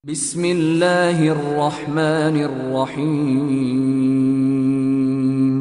بسم الله الرحمن الرحيم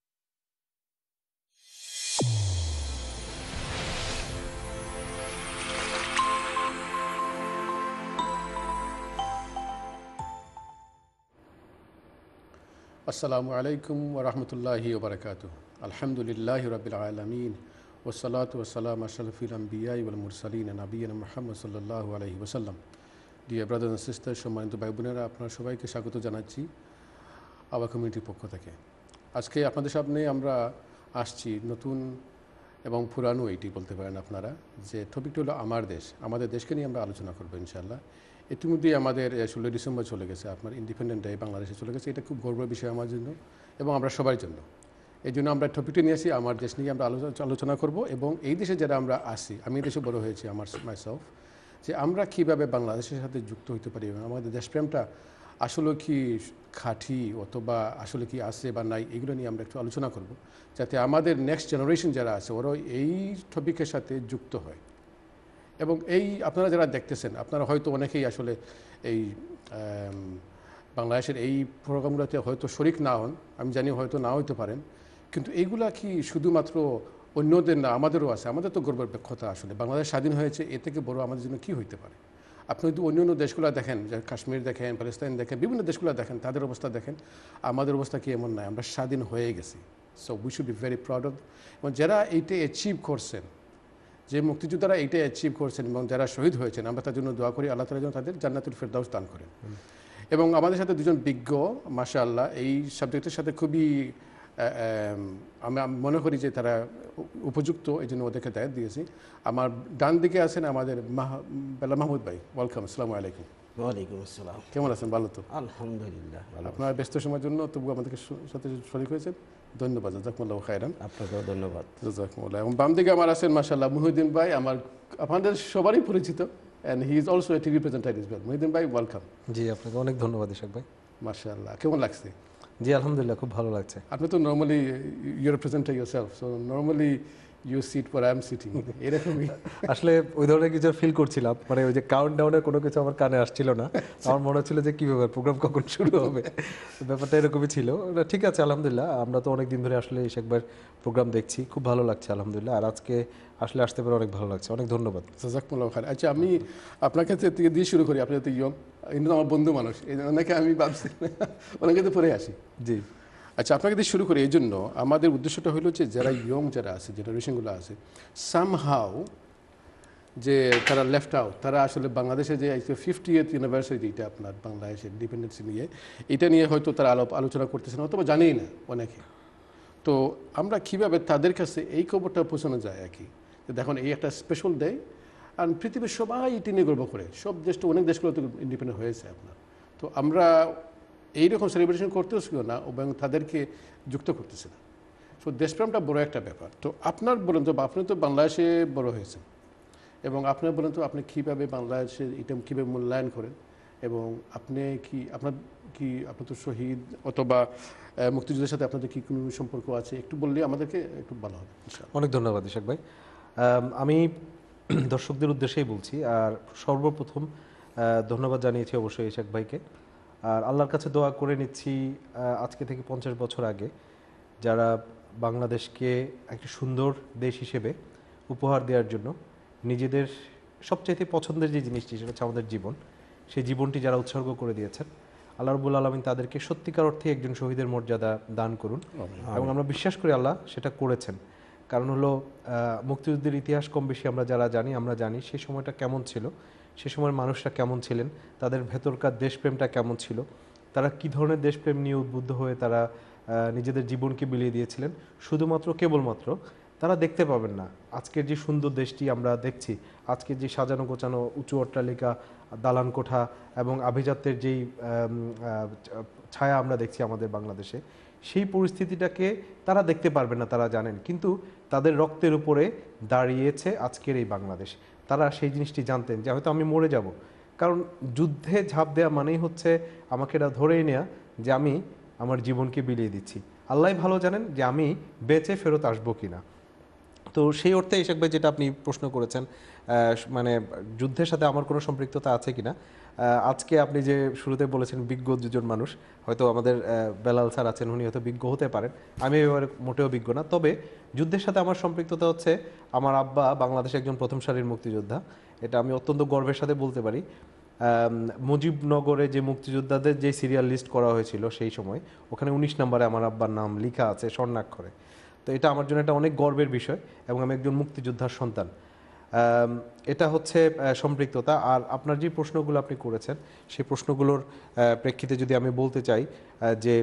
আসসালামু আলাইকুম ওয়া রাহমাতুল্লাহি ওয়া বারাকাতুহু আলহামদুলিল্লাহি রাব্বিল আলামিন ওয়াসসালাতু ওয়াসসালামু আশরাফিল আমবিয়াই ওয়াল মুরসালিন নবিয়িনা মুহাম্মদ সাল্লাল্লাহু আলাইহি ওয়াসাল্লাম। ডিয়ার ব্রাদার্স এন্ড সিস্টার, সম্মানিত ভাই বোনেরা, আপনারা সবাইকে স্বাগত জানাচ্ছি আওয়ার কমিউনিটির পক্ষ থেকে। আজকে আপনাদের সামনে আমরা আসছি নতুন এবং পুরানো, এইটি বলতে পারেন আপনারা, যে টপিকটি হলো আমার দেশ। আমাদের দেশকে নিয়ে আমরা আলোচনা করবো ইনশাআল্লাহ। ইতিমধ্যেই আমাদের 16 ডিসেম্বর চলে গেছে, আপনার ইন্ডিপেন্ডেন্ট ডে বাংলাদেশে চলে গেছে। এটা খুব গর্বের বিষয় আমার জন্য এবং আমরা সবার জন্য। এই জন্য আমরা টপিকটি নিয়ে আসি, আমার দেশ নিয়ে আমরা আলোচনা করব। এবং এই দেশে যারা আমরা আসি, আমি এই দেশে বড় হয়েছি মাইসেলফ, যে আমরা কীভাবে বাংলাদেশের সাথে যুক্ত হতে পারি এবং আমাদের দেশপ্রেমটা আসলে কি খাঁটি অথবা আসলে কি আছে বা নাই, এগুলো নিয়ে আমরা একটু আলোচনা করব, যাতে আমাদের নেক্সট জেনারেশন যারা আছে ওরাও এই টপিকের সাথে যুক্ত হয়। এবং এই আপনারা যারা দেখতেছেন, আপনারা হয়তো অনেকেই আসলে এই বাংলাদেশের এই প্রোগ্রামগুলোতে হয়তো শরিক না হন, আমি জানি হয়তো না হইতে পারেন, কিন্তু এইগুলা কি শুধুমাত্র অন্যদের না, আমাদেরও আছে। আমাদের তো গর্বের কথা, আসলে বাংলাদেশ স্বাধীন হয়েছে, এ থেকে বড় আমাদের জন্য কী হইতে পারে। আপনি যদি অন্য অন্য দেশগুলো দেখেন, যে কাশ্মীর দেখেন, প্যালেস্তাইন দেখেন, বিভিন্ন দেশগুলো দেখেন, তাদের অবস্থা দেখেন, আমাদের অবস্থা কি এমন নয়, আমরা স্বাধীন হয়ে গেছি। So we should be very proud of. এবং যারা এইটা অ্যাচিভ করছেন, যে মুক্তিযোদ্ধারা এইটাই অ্যাচিভ করছেন এবং যারা শহীদ হয়েছেন, আমরা তার জন্য দোয়া করি আল্লাহ তাআলা যেন তাদের জান্নাতুল ফেরদাউস দান করেন। এবং আমাদের সাথে দুজন বিজ্ঞ, মাশাআল্লাহ, এই সাবজেক্টের সাথে খুবই আমি মনে করি যে তারা উপযুক্ত, এই জন্য ওদেরকে দায়িত্ব দিয়েছি। আমার ডান দিকে আছেন আমাদের বেলা মাহমুদ ভাই। ওয়েলকাম, আসসালামু আলাইকুম। ওয়ালাইকুম আসসালাম। কেমন আছেন? ভালো তো? আলহামদুলিল্লাহ। আপনার ব্যস্ত সময়ের জন্য তবু আমাদেরকে সাথে শরীক হয়েছেন, ধন্যবাদ। জাযাকুমুল্লাহু খাইরান। আপনাকেও ধন্যবাদ। জাযাকুমুল্লাহ। এবং বাম দিকে আমার আছেন মাশাআল্লাহ মুহিউদ্দিন ভাই, আমার আপনাদের সবারই পরিচিত, and he is also a TV presenter is well. Muhiuddin ভাই, ওয়েলকাম। জি, আপনাকে অনেক ধন্যবাদ ইশাক ভাই। মাশাআল্লাহ, কেমন লাগছে? জি আলহামদুলিল্লাহ, খুব ভালো লাগছে। আপনি তো normally your presenter yourself, so normally you sit where I am sitting, এরকমই। আসলে ওই ধরনের কিছু ফিল করছিলাম, মানে ওই যে কাউন্ট ডাউনের কোনো কিছু আমার কানে আসছিল না। আমার মনে হচ্ছিল যে কী ব্যাপার, প্রোগ্রাম কখন শুরু হবে, ব্যাপারটা এরকমই ছিল। ঠিক আছে, আলহামদুলিল্লাহ, আমরা তো অনেক দিন ধরে আসলে ইশাক ভাইয়ের প্রোগ্রাম দেখছি, খুব ভালো লাগছে আলহামদুলিল্লাহ। আর আজকে আসলে আসতে পেরে অনেক ভালো লাগছে, অনেক ধন্যবাদ। জাযাকুমুল্লাহু খাইর। আচ্ছা, আমি আপনার কাছে থেকে দিয়ে শুরু করি। আপনি তো ইয়ং, কিন্তু আমার বন্ধু মানুষ, এই অনেকে আমি ভাবছি অনেকে তো পরে আসি। জি, আচ্ছা, আপনাকে দিয়ে শুরু করি। এই জন্য আমাদের উদ্দেশ্যটা হলো যে যারা ইয়ং যারা আছে, জেনারেশনগুলো আছে, সামহাও যে তারা লেফট আউট, তারা আসলে বাংলাদেশে যে 50th ইউনিভার্সিটি, এটা আপনার বাংলাদেশের ইন্ডিপেন্ডেন্সি নিয়ে, এটা নিয়ে হয়তো তারা আলোচনা করতেছে না অথবা জানেই না অনেকে। তো আমরা কীভাবে তাদের কাছে এই খবরটা পৌঁছানো যায় আর কি, যে দেখুন এই একটা স্পেশাল ডে, আর পৃথিবীর সবাই এটি নিয়ে গর্ব করে, সব দেশ তো, অনেক দেশগুলো তো ইন্ডিপেন্ডেন্ট হয়েছে আপনার। তো আমরা এইরকম সেলিব্রেশন করতেছিল না এবং তাদেরকে যুক্ত করতেছি না। সো দেশপ্রেমটা বড় একটা ব্যাপার। তো আপনার বলেন তো, আপনি তো বাংলাদেশে বড় হয়েছেন, এবং আপনার বলেন তো আপনি কীভাবে বাংলাদেশের এটা কীভাবে মূল্যায়ন করেন, এবং আপনি কি আপনার তো শহীদ অথবা মুক্তিযুদ্ধের সাথে আপনাদের কী কোনো সম্পর্ক আছে, একটু বললে আমাদেরকে একটু ভালো হবে। অনেক ধন্যবাদ ইশাক ভাই। আমি দর্শকদের উদ্দেশ্যেই বলছি, আর সর্বপ্রথম ধন্যবাদ জানিয়েছি অবশ্যই ইশাক ভাইকে। আর আল্লাহর কাছে দোয়া করে নিচ্ছি, আজকে থেকে 50 বছর আগে যারা বাংলাদেশকে একটি সুন্দর দেশ হিসেবে উপহার দেওয়ার জন্য নিজেদের সবচাইতে পছন্দের যে জিনিসটি, সেটা হচ্ছে আমাদের জীবন, সেই জীবনটি যারা উৎসর্গ করে দিয়েছেন, আল্লাহ রাব্বুল আলামিন তাদেরকে সত্যিকার অর্থে একজন শহীদের মর্যাদা দান করুন। এবং আমরা বিশ্বাস করি আল্লাহ সেটা করেছেন। কারণ হলো মুক্তিযুদ্ধের ইতিহাস কম বেশি আমরা যারা জানি, আমরা জানি সেই সময়টা কেমন ছিল, সে সময়ের মানুষরা কেমন ছিলেন, তাদের ভেতরকার দেশপ্রেমটা কেমন ছিল, তারা কী ধরনের দেশপ্রেম নিয়ে উদ্বুদ্ধ হয়ে তারা নিজেদের জীবনকে বিলিয়ে দিয়েছিলেন। শুধুমাত্র কেবলমাত্র তারা দেখতে পাবেন না আজকের যে সুন্দর দেশটি আমরা দেখছি, আজকের যে সাজানো গোছানো উঁচু অট্টালিকা, দালান কোঠা এবং আভিজাত্যের যেই ছায়া আমরা দেখছি আমাদের বাংলাদেশে, সেই পরিস্থিতিটাকে তারা দেখতে পারবেন না, তারা জানেন, কিন্তু তাদের রক্তের উপরে দাঁড়িয়েছে আজকের এই বাংলাদেশ। তারা সেই জিনিসটি জানতেন যে হয়তো আমি মরে যাব, কারণ যুদ্ধে ঝাঁপ দেওয়া মানেই হচ্ছে আমাকে এটা ধরেই নেওয়া যে আমি আমার জীবনকে বিলিয়ে দিচ্ছি। আল্লাহ ভালো জানেন যে আমি বেঁচে ফেরত আসবো কিনা। তো সেই অর্থে ইশাক ভাই যেটা আপনি প্রশ্ন করেছেন, মানে যুদ্ধের সাথে আমার কোনো সম্পৃক্ততা আছে কিনা, আজকে আপনি যে শুরুতে বলেছেন বিজ্ঞ দুজন মানুষ, হয়তো আমাদের বেলাল স্যার আছেন, উনি হয়তো বিজ্ঞ হতে পারেন, আমি এবারে মোটেও বিজ্ঞ না। তবে যুদ্ধের সাথে আমার সম্পৃক্ততা হচ্ছে, আমার আব্বা বাংলাদেশে একজন প্রথম সারির মুক্তিযোদ্ধা, এটা আমি অত্যন্ত গর্বের সাথে বলতে পারি। মুজিবনগরে যে মুক্তিযোদ্ধাদের যে সিরিয়াল লিস্ট করা হয়েছিল সেই সময়, ওখানে 19 নম্বরে আমার আব্বার নাম লেখা আছে স্বর্ণাক্ষরে। তো এটা আমার জন্য একটা অনেক গর্বের বিষয়, এবং আমি একজন মুক্তিযোদ্ধার সন্তান। এটা হচ্ছে সম্পৃক্ততা। আর আপনার যে প্রশ্নগুলো আপনি করেছেন, সেই প্রশ্নগুলোর প্রেক্ষিতে যদি আমি বলতে চাই যে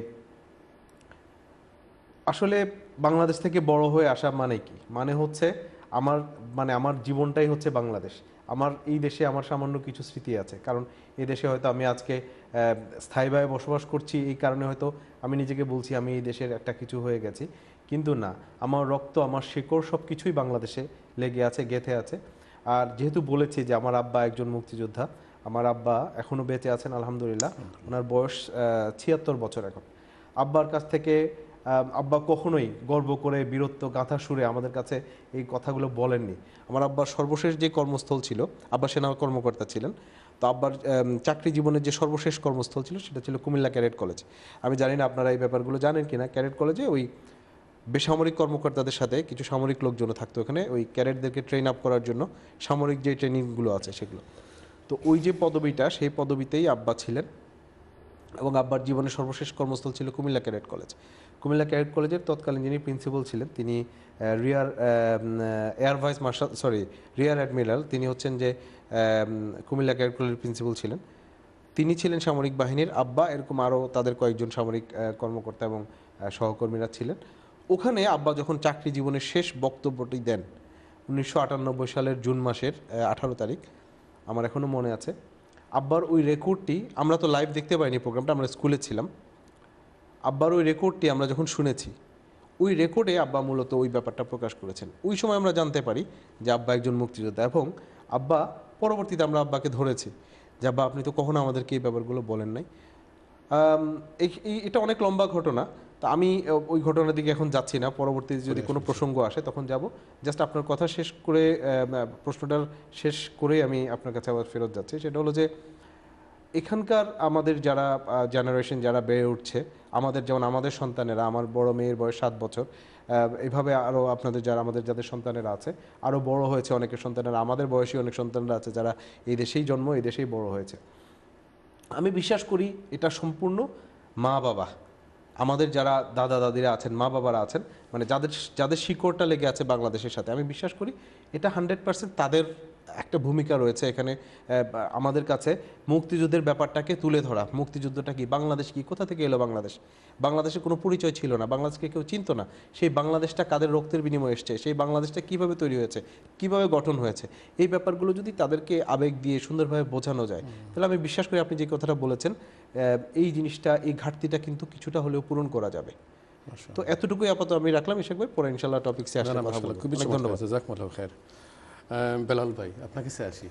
আসলে বাংলাদেশ থেকে বড় হয়ে আসা মানে কি, মানে হচ্ছে আমার জীবনটাই হচ্ছে বাংলাদেশ। আমার এই দেশে আমার সামান্য কিছু স্মৃতি আছে, কারণ এই দেশে হয়তো আমি আজকে স্থায়ীভাবে বসবাস করছি, এই কারণে হয়তো আমি নিজেকে বলছি আমি এই দেশের একটা কিছু হয়ে গেছি, কিন্তু না, আমার রক্ত, আমার শিকড় সব কিছুই বাংলাদেশে লেগে আছে, গেঁথে আছে। আর যেহেতু বলেছি যে আমার আব্বা একজন মুক্তিযোদ্ধা, আমার আব্বা এখনও বেঁচে আছেন আলহামদুলিল্লাহ, ওনার বয়স 76 বছর এখন। আব্বার কাছ থেকে আব্বা কখনোই গর্ব করে বীরত্ব গাঁথা সুরে আমাদের কাছে এই কথাগুলো বলেননি। আমার আব্বার সর্বশেষ যে কর্মস্থল ছিল, আব্বা সেনা কর্মকর্তা ছিলেন, তো আব্বার চাকরি জীবনের যে সর্বশেষ কর্মস্থল ছিল সেটা ছিল কুমিল্লা ক্যাডেট কলেজ। আমি জানি না আপনারা এই ব্যাপারগুলো জানেন কিনা। ক্যাডেট কলেজে ওই বেসামরিক কর্মকর্তাদের সাথে কিছু সামরিক লোকজনও থাকতো ওখানে, ওই ক্যাডেটদেরকে ট্রেন আপ করার জন্য সামরিক যে ট্রেনিংগুলো আছে সেগুলো। তো ওই যে পদবিটা, সেই পদবিতেই আব্বা ছিলেন, এবং আব্বার জীবনের সর্বশেষ কর্মস্থল ছিল Comilla cadet college. Comilla cadet কলেজের তৎকালীন যিনি প্রিন্সিপাল ছিলেন, তিনি রিয়ার অ্যাডমিরাল, তিনি হচ্ছেন যে কুমিল্লা ক্যাডেট কলেজের প্রিন্সিপাল ছিলেন। তিনি ছিলেন সামরিক বাহিনীর, আব্বা এরকম আরও তাদের কয়েকজন সামরিক কর্মকর্তা এবং সহকর্মীরা ছিলেন। ওখানে আব্বা যখন চাকরি জীবনের শেষ বক্তব্যটি দেন 1998 সালের জুন মাসের 18 তারিখ, আমার এখনও মনে আছে। আব্বার ওই রেকর্ডটি, আমরা তো লাইভ দেখতে পাইনি প্রোগ্রামটা, আমরা স্কুলে ছিলাম। আব্বার ওই রেকর্ডটি আমরা যখন শুনেছি, ওই রেকর্ডে আব্বা মূলত ওই ব্যাপারটা প্রকাশ করেছেন। ওই সময় আমরা জানতে পারি যে আব্বা একজন মুক্তিযোদ্ধা, এবং আব্বা পরবর্তীতে আমরা আব্বাকে ধরেছি যে আব্বা আপনি তো কখনো আমাদেরকে এই ব্যাপারগুলো বলেন নাই। এটা অনেক লম্বা ঘটনা, তো আমি ওই ঘটনার দিকে এখন যাচ্ছি না, পরবর্তীতে যদি কোনো প্রসঙ্গ আসে তখন যাব। জাস্ট আপনার কথা শেষ করে, প্রশ্নটার শেষ করেই আমি আপনার কাছে আবার ফেরত যাচ্ছি। সেটা হলো যে এখানকার আমাদের যারা জেনারেশন, যারা বেড়ে উঠছে, যেমন আমাদের সন্তানেরা, আমার বড় মেয়ের বয়স 7 বছর, এইভাবে আরও আপনাদের যাদের সন্তানেরা আছে, আরও বড় হয়েছে অনেকের সন্তানেরা, আমাদের বয়সী অনেক সন্তানরা আছে যারা এই দেশেই জন্ম, এই দেশেই বড় হয়েছে। আমি বিশ্বাস করি এটা সম্পূর্ণ মা বাবা, আমাদের যারা দাদা দাদিরা আছেন, মা বাবারা আছেন, মানে যাদের শিকড়টা লেগে আছে বাংলাদেশের সাথে, আমি বিশ্বাস করি এটা 100% তাদের একটা ভূমিকা রয়েছে এখানে আমাদের কাছে মুক্তিযুদ্ধের ব্যাপারটাকে তুলে ধরা। মুক্তিযুদ্ধটা কি, বাংলাদেশ কি, কোথা থেকে এলো বাংলাদেশ, বাংলাদেশের কোনো পরিচয় ছিল না, বাংলাদেশকে কেউ চিনতো না, সেই বাংলাদেশটা কাদের রক্তের বিনিময়ে এসছে, সেই বাংলাদেশটা কিভাবে তৈরি হয়েছে, কিভাবে গঠন হয়েছে, এই ব্যাপারগুলো যদি তাদেরকে আবেগ দিয়ে সুন্দরভাবে বোঝানো যায়, তাহলে আমি বিশ্বাস করি আপনি যে কথাটা বলেছেন, এই জিনিসটা, এই ঘাটতিটা কিন্তু কিছুটা হলেও পূরণ করা যাবে। তো এতটুকুই আপাতত আমি রাখলাম, ইশাক ভাই, পরে ইনশাআল্লাহ টপিকসে আসলে কথা বলবো। খুবই ধন্যবাদ। জাযাকুমুল্লাহু খাইর। বেলাল ভাই, আপনার কাছে আসি।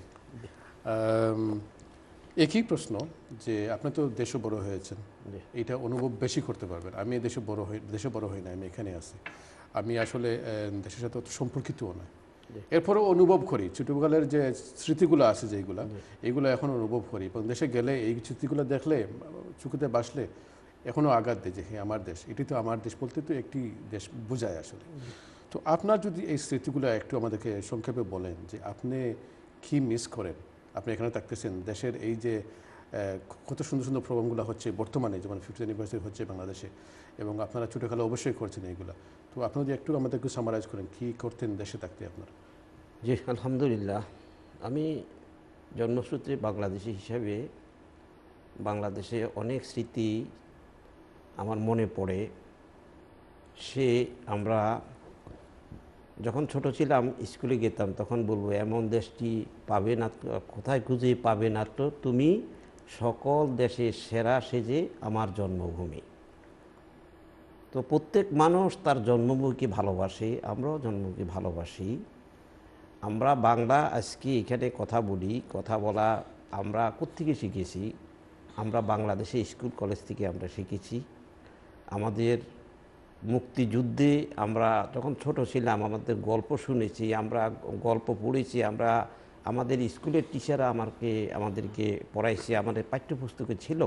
একই প্রশ্ন, যে আপনি তো দেশে বড় হয়েছেন, এটা অনুভব বেশি করতে পারবেন। আমি দেশে বড় হই না, আমি এখানে আছি, আমি আসলে দেশের সাথে অত সম্পর্কিতও না, এরপরেও অনুভব করি ছোটবেলার যে স্মৃতিগুলো আছে, যেগুলো এইগুলো এখন অনুভব করি, এবং দেশে গেলে এই স্মৃতিগুলো দেখলে, চোখেতে বাসলে এখনও আঘাত দেয় যে হ্যাঁ আমার দেশ, এটি তো আমার দেশ, বলতে তো একটি দেশ বোঝায় আসলে। তো আপনার যদি এই স্মৃতিগুলো একটু আমাদেরকে সংক্ষেপে বলেন, যে আপনি কি মিস করেন, আপনি এখানে থাকতেছেন, দেশের এই যে কত সুন্দর সুন্দর প্রোগ্রামগুলো হচ্ছে বর্তমানে, যেমন 50th অ্যানিভার্সারি হচ্ছে বাংলাদেশে, এবং আপনারা ছোটোখাটো অবশ্যই করছেন এইগুলো, তো আপনি যদি একটু আমাদেরকে সামারাইজ করেন কী করতেন দেশে থাকতে আপনার। জি আলহামদুলিল্লাহ, আমি জন্মসূত্রে বাংলাদেশি হিসাবে বাংলাদেশে অনেক স্মৃতি আমার মনে পড়ে। আমরা যখন ছোট ছিলাম, স্কুলে যেতাম, তখন বলবো এমন দেশটি পাবে না, কোথায় খুঁজে পাবে না তো তুমি, সকল দেশের সেরা সেজে আমার জন্মভূমি। তো প্রত্যেক মানুষ তার জন্মভূমিকে ভালোবাসে, আমরাও জন্মভূমিকে ভালোবাসি। আমরা বাংলা আজকে এখানে কথা বলি, কথা বলা আমরা কোত্থেকে শিখেছি? আমরা বাংলাদেশে স্কুল কলেজ থেকে আমরা শিখেছি। আমাদের মুক্তিযুদ্ধে আমরা যখন ছোট ছিলাম, আমাদের গল্প শুনেছি, আমরা গল্প পড়েছি, আমরা আমাদের স্কুলের টিচাররা আমাদেরকে পড়াইছে, আমাদের পাঠ্যপুস্তকে ছিল।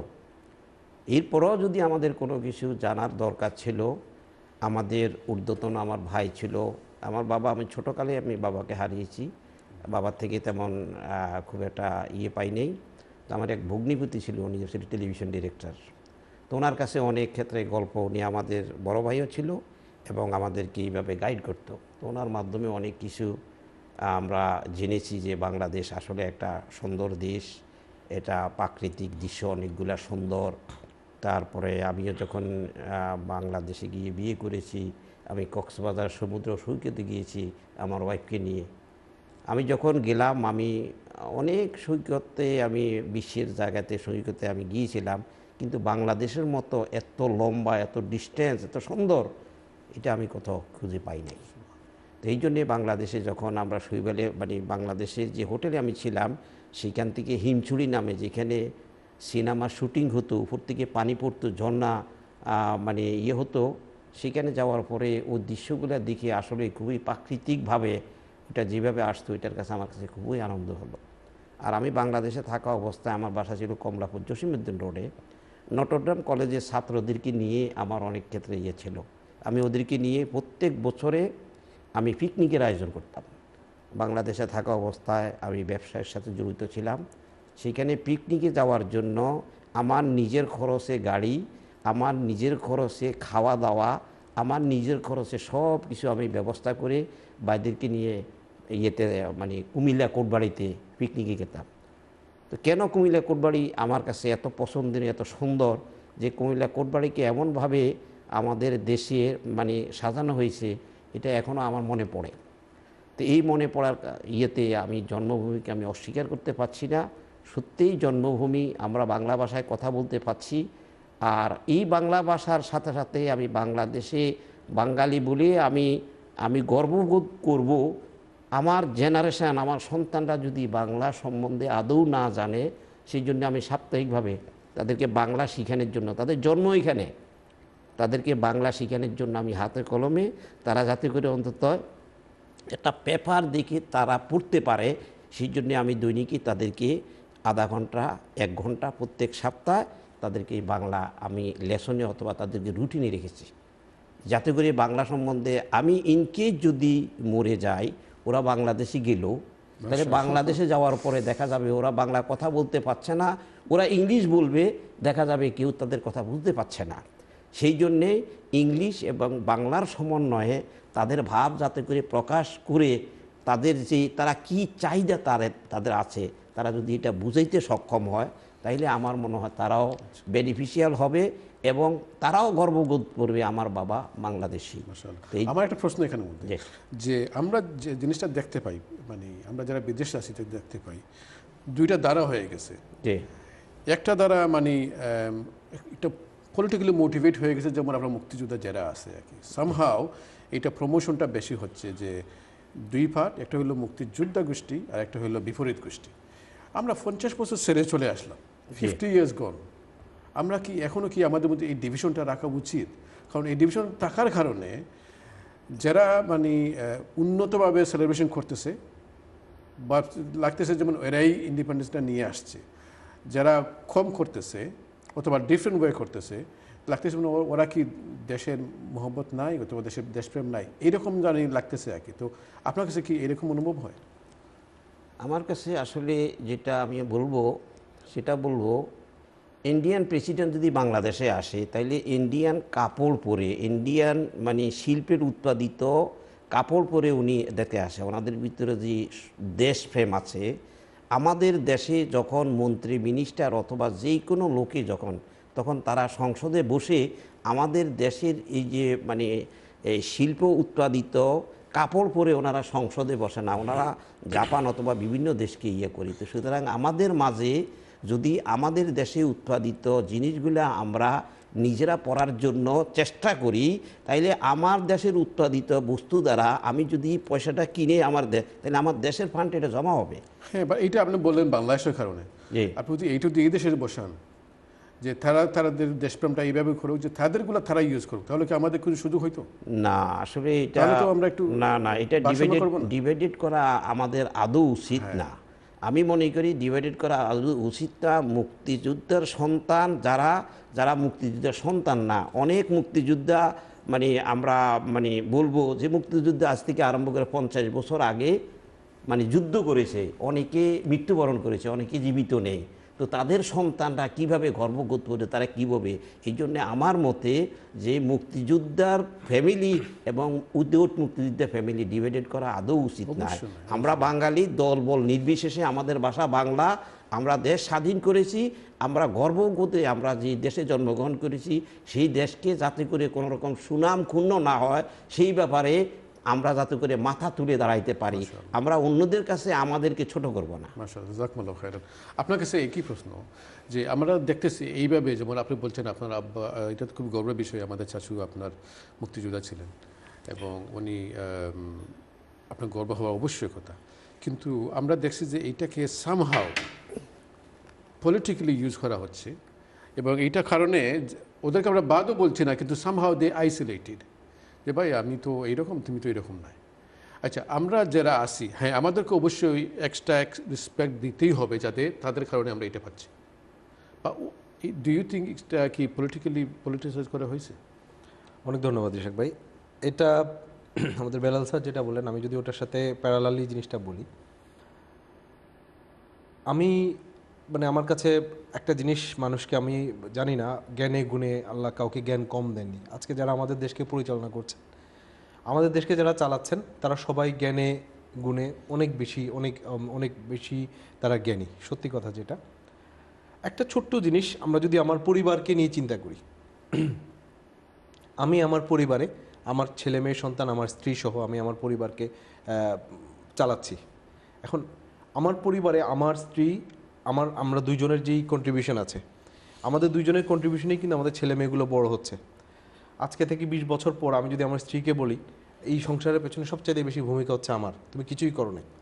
এরপরও যদি আমাদের কোনো কিছু জানার দরকার ছিল, আমাদের ঊর্ধ্বতন আমার ভাই ছিল, আমার বাবা, আমি ছোটোকালে আমি বাবাকে হারিয়েছি, বাবার থেকে তেমন খুব একটা পাই নেই। তো আমার এক ভগ্নিপতি ছিল, উনি ছিল টেলিভিশন ডিরেক্টর। তো ওনার কাছে অনেক ক্ষেত্রে গল্প, উনি আমাদের বড় ভাইও ছিল এবং আমাদেরকে এইভাবে গাইড করতো। তো ওনার মাধ্যমে অনেক কিছু আমরা জেনেছি যে বাংলাদেশ আসলে একটা সুন্দর দেশ, এটা প্রাকৃতিক দৃশ্য অনেকগুলা সুন্দর। তারপরে আমিও যখন বাংলাদেশে গিয়ে বিয়ে করেছি, আমি কক্সবাজার সমুদ্র সৈকতে গিয়েছি আমার ওয়াইফকে নিয়ে। আমি যখন গেলাম, আমি অনেক সৈকতে, আমি বিশ্বের জায়গাতে সৈকতে আমি গিয়েছিলাম, কিন্তু বাংলাদেশের মতো এত লম্বা, এত ডিস্টেন্স, এত সুন্দর, এটা আমি কোথাও খুঁজে পাই নাই। তো এই জন্যে বাংলাদেশে যখন আমরা শৈবালে, মানে বাংলাদেশের যে হোটেলে আমি ছিলাম, সেখান থেকে হিমছড়ি নামে, যেখানে সিনেমার শুটিং হতো, উপর থেকে পানি পড়তো, ঝর্ণা মানে হতো, সেখানে যাওয়ার পরে ওই দৃশ্যগুলো দেখে আসলে খুবই প্রাকৃতিকভাবে এটা যেভাবে আসতো, এটার কাছে আমার কাছে খুবই আনন্দ হলো। আর আমি বাংলাদেশে থাকা অবস্থায় আমার বাসা ছিল কমলাপুর জসিমউদ্দিন রোডে। নটরডেম কলেজের ছাত্রদেরকে নিয়ে আমার অনেক ক্ষেত্রে ছিল, আমি ওদেরকে নিয়ে প্রত্যেক বছরে আমি পিকনিকের আয়োজন করতাম। বাংলাদেশে থাকা অবস্থায় আমি ব্যবসায়ের সাথে জড়িত ছিলাম, সেখানে পিকনিকে যাওয়ার জন্য আমার নিজের খরচে গাড়ি, আমার নিজের খরচে খাওয়া দাওয়া, আমার নিজের খরচে সব কিছু আমি ব্যবস্থা করে বাইদেরকে নিয়ে মানে কুমিল্লা কোটবাড়িতে পিকনিকে যেতাম। তো কেন কুমিল্লা কোটবাড়ি আমার কাছে এত পছন্দের, এত সুন্দর, যে কুমিল্লা কোটবাড়িকে এমনভাবে আমাদের দেশে মানে সাজানো হয়েছে, এটা এখনও আমার মনে পড়ে। তো এই মনে পড়ার আমি জন্মভূমিকে আমি অস্বীকার করতে পারছি না। সত্যিই জন্মভূমি, আমরা বাংলা ভাষায় কথা বলতে পারছি। আর এই বাংলা ভাষার সাথে সাথে আমি বাংলাদেশে বাঙালি বলে আমি গর্ববোধ করব। আমার জেনারেশান, আমার সন্তানরা যদি বাংলা সম্বন্ধে আদৌ না জানে, সেই জন্য আমি সাপ্তাহিকভাবে তাদেরকে বাংলা শিখানোর জন্য, তাদের জন্ম এখানে, তাদেরকে বাংলা শিখানোর জন্য আমি হাতে কলমে, তারা যাতে করে অন্তত একটা পেপার দেখে তারা পড়তে পারে, সেই জন্যে আমি দৈনিকই তাদেরকে আধা ঘন্টা 1 ঘন্টা প্রত্যেক সপ্তাহে তাদেরকে বাংলা আমি লেসনে অথবা তাদেরকে রুটিনে রেখেছি, যাতে করে বাংলা সম্বন্ধে আমি ইনকেস যদি মরে যাই, ওরা বাংলাদেশে গেল, তাহলে বাংলাদেশে যাওয়ার পরে দেখা যাবে ওরা বাংলা কথা বলতে পারছে না, ওরা ইংলিশ বলবে, দেখা যাবে কেউ তাদের কথা বুঝতে পারছে না। সেই জন্যে ইংলিশ এবং বাংলার সমন্বয়ে তাদের ভাব যাতে করে প্রকাশ করে, তাদের যে তারা কি চাহিদা তাদের আছে, তারা যদি এটা বুঝাইতে সক্ষম হয়, তাইলে আমার মনে হয় তারাও বেনিফিশিয়াল হবে এবং তারাও গর্ববোধ করবে আমার বাবা বাংলাদেশি। আমার একটা প্রশ্ন এখানে মধ্যে, যে আমরা যে জিনিসটা দেখতে পাই, মানে আমরা যারা বিদেশে আছি দেখতে পাই, দুইটা দ্বারা হয়ে গেছে। একটা দ্বারা মানে একটা পলিটিক্যালি মোটিভেট হয়ে গেছে, যেমন আমরা মুক্তিযোদ্ধা যারা আছে আর কি, সামহাও এটা প্রমোশনটা বেশি হচ্ছে, যে দুই পার্ট, একটা হলো মুক্তিযোদ্ধা গোষ্ঠী আর একটা হলো বিপরীত গোষ্ঠী। আমরা 50 বছর ছেড়ে চলে আসলাম, 50 years গন। আমরা কি এখনও কি আমাদের মধ্যে এই ডিভিশনটা রাখা উচিত? কারণ এই ডিভিশন থাকার কারণে যারা মানে উন্নতভাবে সেলিব্রেশন করতেছে বা লাগতেছে যেমন এরাই ইন্ডিপেন্ডেন্সটা নিয়ে আসছে, যারা কম করতেছে অথবা ডিফারেন্ট ওয়ে করতেছে, লাগতেছে মানে ওরা কি দেশের মোহব্বত নাই অথবা দেশের দেশপ্রেম নাই, এইরকম জানি লাগতেছে আর কি। তো আপনার কাছে কি এরকম অনুভব হয়? আমার কাছে আসলে যেটা আমি বলবো, সেটা বলবো, ইন্ডিয়ান প্রেসিডেন্ট যদি বাংলাদেশে আসে, তাইলে ইন্ডিয়ান কাপড় পরে, ইন্ডিয়ান মানে শিল্পের উৎপাদিত কাপড় পরে উনি দেখতে আসে। ওনাদের ভিতরে যে দেশপ্রেম আছে, আমাদের দেশে যখন মন্ত্রী, মিনিস্টার অথবা যে কোনো লোকে তখন তারা সংসদে বসে আমাদের দেশের এই যে মানে শিল্প উৎপাদিত কাপড় পরে ওনারা সংসদে বসে না, ওনারা জাপান অথবা বিভিন্ন দেশকে করি। তো সুতরাং আমাদের মাঝে যদি আমাদের দেশে উৎপাদিত জিনিসগুলা আমরা নিজেরা পরার জন্য চেষ্টা করি, তাইলে আমার দেশের উৎপাদিত বস্তু দ্বারা আমি যদি পয়সাটা কিনে তাহলে আমার দেশের ফান্ড এটা জমা হবে। হ্যাঁ, বা এইটা আপনি বললেন বাংলাদেশের কারণে, আপনি যদি এইটা দিয়ে দেশে বসান, যে তাদের দেশপ্রেমটা এইভাবে করুক, যে তাদেরগুলো তারা ইউজ করুক, তাহলে কি আমাদের কিছু সুযোগ হইতো? না, আসলে এটা আমরা একটু না, এটা ডিভাইডেড করা আমাদের আদৌ উচিত না। আমি মনে করি ডিভাইডেড করা আদৌ উচিত না। মুক্তিযোদ্ধার সন্তান যারা মুক্তিযোদ্ধার সন্তান না, অনেক মুক্তিযোদ্ধা মানে আমরা মানে বলবো যে মুক্তিযুদ্ধ আজ থেকে আরম্ভ করে 50 বছর আগে মানে যুদ্ধ করেছে, অনেকে মৃত্যুবরণ করেছে, অনেকে জীবিত নেই। তো তাদের সন্তানরা কিভাবে গর্ববোধ করে, তারা কীভাবে, এই জন্যে আমার মতে যে মুক্তিযোদ্ধার ফ্যামিলি এবং উইদাউট মুক্তিযোদ্ধা ফ্যামিলি ডিভাইডেড করা আদৌ উচিত নয়। আমরা বাঙালি দল বল নির্বিশেষে, আমাদের ভাষা বাংলা, আমরা দেশ স্বাধীন করেছি, আমরা গর্ববোধে আমরা যে দেশে জন্মগ্রহণ করেছি সেই দেশকে যাতে করে কোনো রকম সুনাম ক্ষুণ্ণ না হয় সেই ব্যাপারে আমরা যাতে করে মাথা তুলে দাঁড়াইতে পারি। আমরা অন্যদের কাছে আমাদেরকে ছোট করব না। মাশাআল্লাহ, জাযাকুমুল্লাহু খাইরান। আপনার কাছে একই প্রশ্ন যে আমরা দেখতেছি এইভাবে, যেমন আপনি বলছেন আপনার আব্বা, এটা তো খুব গর্বের বিষয়, আমাদের চাচু আপনার মুক্তিযোদ্ধা ছিলেন এবং উনি আপনার গর্ব হওয়া অবশ্যই কথা, কিন্তু আমরা দেখছি যে এইটাকে সামহাও পলিটিক্যালি ইউজ করা হচ্ছে এবং এইটা কারণে ওদেরকে আমরা বাদও বলছি না, কিন্তু সামহাও দে আইসোলেটেড, যে ভাই আমি তো এইরকম, তুমি তো এরকম নাই। আচ্ছা, আমরা যারা আসি, হ্যাঁ আমাদেরকে অবশ্যই এক্সট্রা রেসপেক্ট দিতেই হবে, যাতে তাদের কারণে আমরা এটা পাচ্ছি। বা ডু ইউ থিঙ্ক এটা কি পলিটিসাইজ করা হয়েছে? অনেক ধন্যবাদ ইশাক ভাই। এটা আমাদের বেলাল স্যার যেটা বলেন, আমি যদি ওটার সাথে প্যারালালি জিনিসটা বলি, আমি মানে আমার কাছে একটা জিনিস মানুষকে, আমি জানি না জ্ঞানে গুণে আল্লাহ কাউকে জ্ঞান কম দেননি। আজকে যারা আমাদের দেশকে পরিচালনা করছেন, আমাদের দেশকে যারা চালাচ্ছেন, তারা সবাই জ্ঞানে গুণে অনেক বেশি তারা জ্ঞানী। সত্যি কথা যেটা, একটা ছোট্ট জিনিস আমরা যদি আমার পরিবারকে নিয়ে চিন্তা করি, আমি আমার পরিবারে আমার ছেলে মেয়ে সন্তান, আমার স্ত্রী সহ আমি আমার পরিবারকে চালাচ্ছি। এখন আমার পরিবারে আমার স্ত্রী, আমরা দুইজনের যেই কন্ট্রিবিউশন আছে, আমাদের দুইজনের কন্ট্রিবিউশনেই কিন্তু আমাদের ছেলে মেয়েগুলো বড় হচ্ছে। আজকে থেকে 20 বছর পর আমি যদি আমার স্ত্রীকে বলি, এই সংসারের পেছনে সবচেয়ে বেশি ভূমিকা হচ্ছে আমার, তুমি কিছুই করো নাই,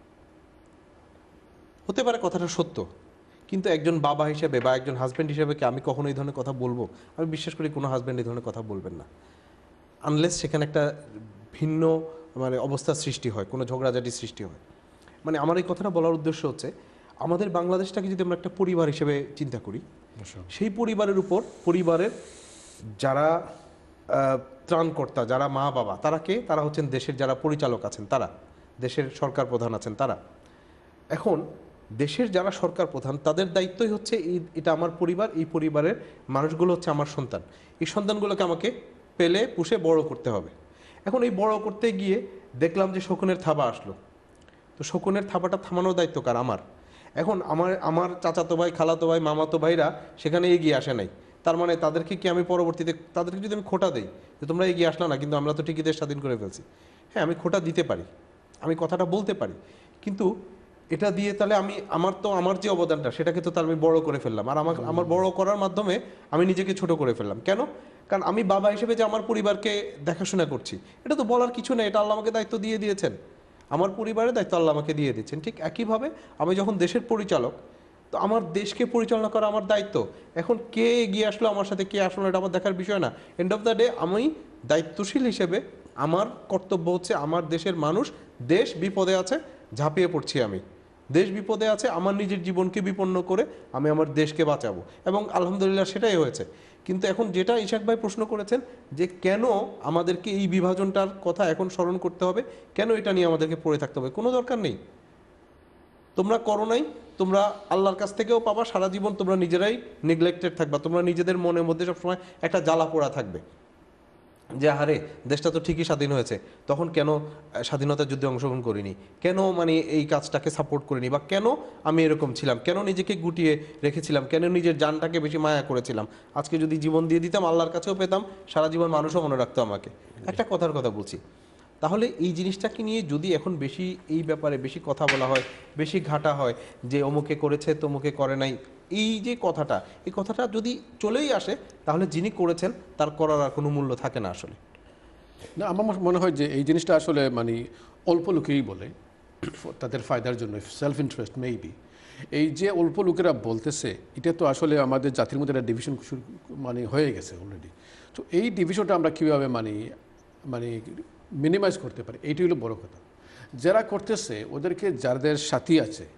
হতে পারে কথাটা সত্য, কিন্তু একজন বাবা হিসেবে বা একজন হাজব্যান্ড হিসেবে কি আমি কখনো এই ধরনের কথা বলবো? আমি বিশ্বাস করি কোনো হাজব্যান্ড এই ধরনের কথা বলবেন না, আনলেস সেখানে একটা ভিন্ন মানে অবস্থার সৃষ্টি হয়, কোনো ঝগড়াঝাটির সৃষ্টি হয়। মানে আমার এই কথাটা বলার উদ্দেশ্য হচ্ছে, আমাদের বাংলাদেশটাকে যদি আমরা একটা পরিবার হিসেবে চিন্তা করি, সেই পরিবারের উপর পরিবারের যারা ত্রাণকর্তা, যারা মা বাবা, তারা হচ্ছেন দেশের যারা পরিচালক আছেন, তারা দেশের সরকার প্রধান আছেন তারা। এখন দেশের যারা সরকার প্রধান, তাদের দায়িত্বই হচ্ছে এটা আমার পরিবার, এই পরিবারের মানুষগুলো হচ্ছে আমার সন্তান, এই সন্তানগুলোকে আমাকে পেলে পুষে বড় করতে হবে। এখন এই বড় করতে গিয়ে দেখলাম যে শকুনের থাবা আসলো, তো শকুনের থাবাটা থামানোর দায়িত্ব কার? আমার। এখন আমার চাচাতো ভাই, খালাতো ভাই, মামাতো ভাইরা সেখানে এগিয়ে আসে নাই, তার মানে তাদেরকে কি আমি পরবর্তীতে, তাদেরকে যদি আমি খোঁটা দেই যে তোমরা এগিয়ে আসলো না, কিন্তু আমরা তো ঠিকই দেশ স্বাধীন করে ফেলছি, হ্যাঁ আমি খোঁটা দিতে পারি, আমি কথাটা বলতে পারি, কিন্তু এটা দিয়ে তাহলে আমার যে অবদানটা, সেটাকে তো তার আমি বড় করে ফেললাম, আর আমার বড় করার মাধ্যমে আমি নিজেকে ছোট করে ফেললাম। কেন? কারণ আমি বাবা হিসেবে যে আমার পরিবারকে দেখাশোনা করছি, এটা তো বলার কিছু নেই, এটা আল্লাহ আমাকে দায়িত্ব দিয়ে দিয়েছেন, আমার পরিবারের দায়িত্ব আল্লাহ আমাকে দিয়ে দিচ্ছেন। ঠিক একইভাবে আমি যখন দেশের পরিচালক, তো আমার দেশকে পরিচালনা করা আমার দায়িত্ব। এখন কে এগিয়ে আসলো আমার সাথে, কে আসলো, এটা আমার দেখার বিষয় না। এন্ড অফ দ্য ডে আমি দায়িত্বশীল হিসেবে আমার কর্তব্য হচ্ছে, আমার দেশের মানুষ, দেশ বিপদে আছে, ঝাঁপিয়ে পড়ছি আমি, দেশ বিপদে আছে, আমার নিজের জীবনকে বিপন্ন করে আমি আমার দেশকে বাঁচাবো, এবং আলহামদুলিল্লাহ সেটাই হয়েছে। কিন্তু এখন যেটা ইশাক ভাই প্রশ্ন করেছেন যে কেন আমাদেরকে এই বিভাজনটার কথা এখন স্মরণ করতে হবে, কেন এটা নিয়ে আমাদেরকে পড়ে থাকতে হবে, কোনো দরকার নেই। তোমরা করো নাই, তোমরা আল্লাহর কাছ থেকেও পাবা, সারা জীবন তোমরা নিজেরাই নেগলেক্টেড থাকবা, তোমরা নিজেদের মনের মধ্যে সবসময় একটা জ্বালা পোড়া থাকবে যে আরে দেশটা তো ঠিকই স্বাধীন হয়েছে, তখন কেন স্বাধীনতার যুদ্ধে অংশগ্রহণ করিনি, কেন মানে এই কাজটাকে সাপোর্ট করিনি, বা কেন আমি এরকম ছিলাম, কেন নিজেকে গুটিয়ে রেখেছিলাম, কেন নিজের জানটাকে বেশি মায়া করেছিলাম। আজকে যদি জীবন দিয়ে দিতাম, আল্লাহর কাছেও পেতাম, সারা জীবন মানুষও মনে রাখতো আমাকে। একটা কথার কথা বলছি, তাহলে এই জিনিসটাকে নিয়ে যদি এখন বেশি এই ব্যাপারে বেশি কথা বলা হয়, বেশি ঘাটা হয় যে অমুকে করেছে তমুকে করে নাই, এই যে কথাটা, এই কথাটা যদি চলেই আসে, তাহলে যিনি করেছেন তার করার আর কোনো মূল্য থাকে না আসলে। না, আমার মনে হয় যে এই জিনিসটা আসলে মানে অল্প লোকেই বলে তাদের ফায়দার জন্য, সেলফ ইন্টারেস্ট মেবি। এই যে অল্প লোকেরা বলতেছে, এটা তো আসলে আমাদের জাতির মধ্যে একটা ডিভিশন মানে হয়ে গেছে অলরেডি। তো এই ডিভিশনটা আমরা কীভাবে মানে মিনিমাইজ করতে পারি, এইটি হলো বড় কথা। যারা করতেছে ওদেরকে, যাদের সাথী আছে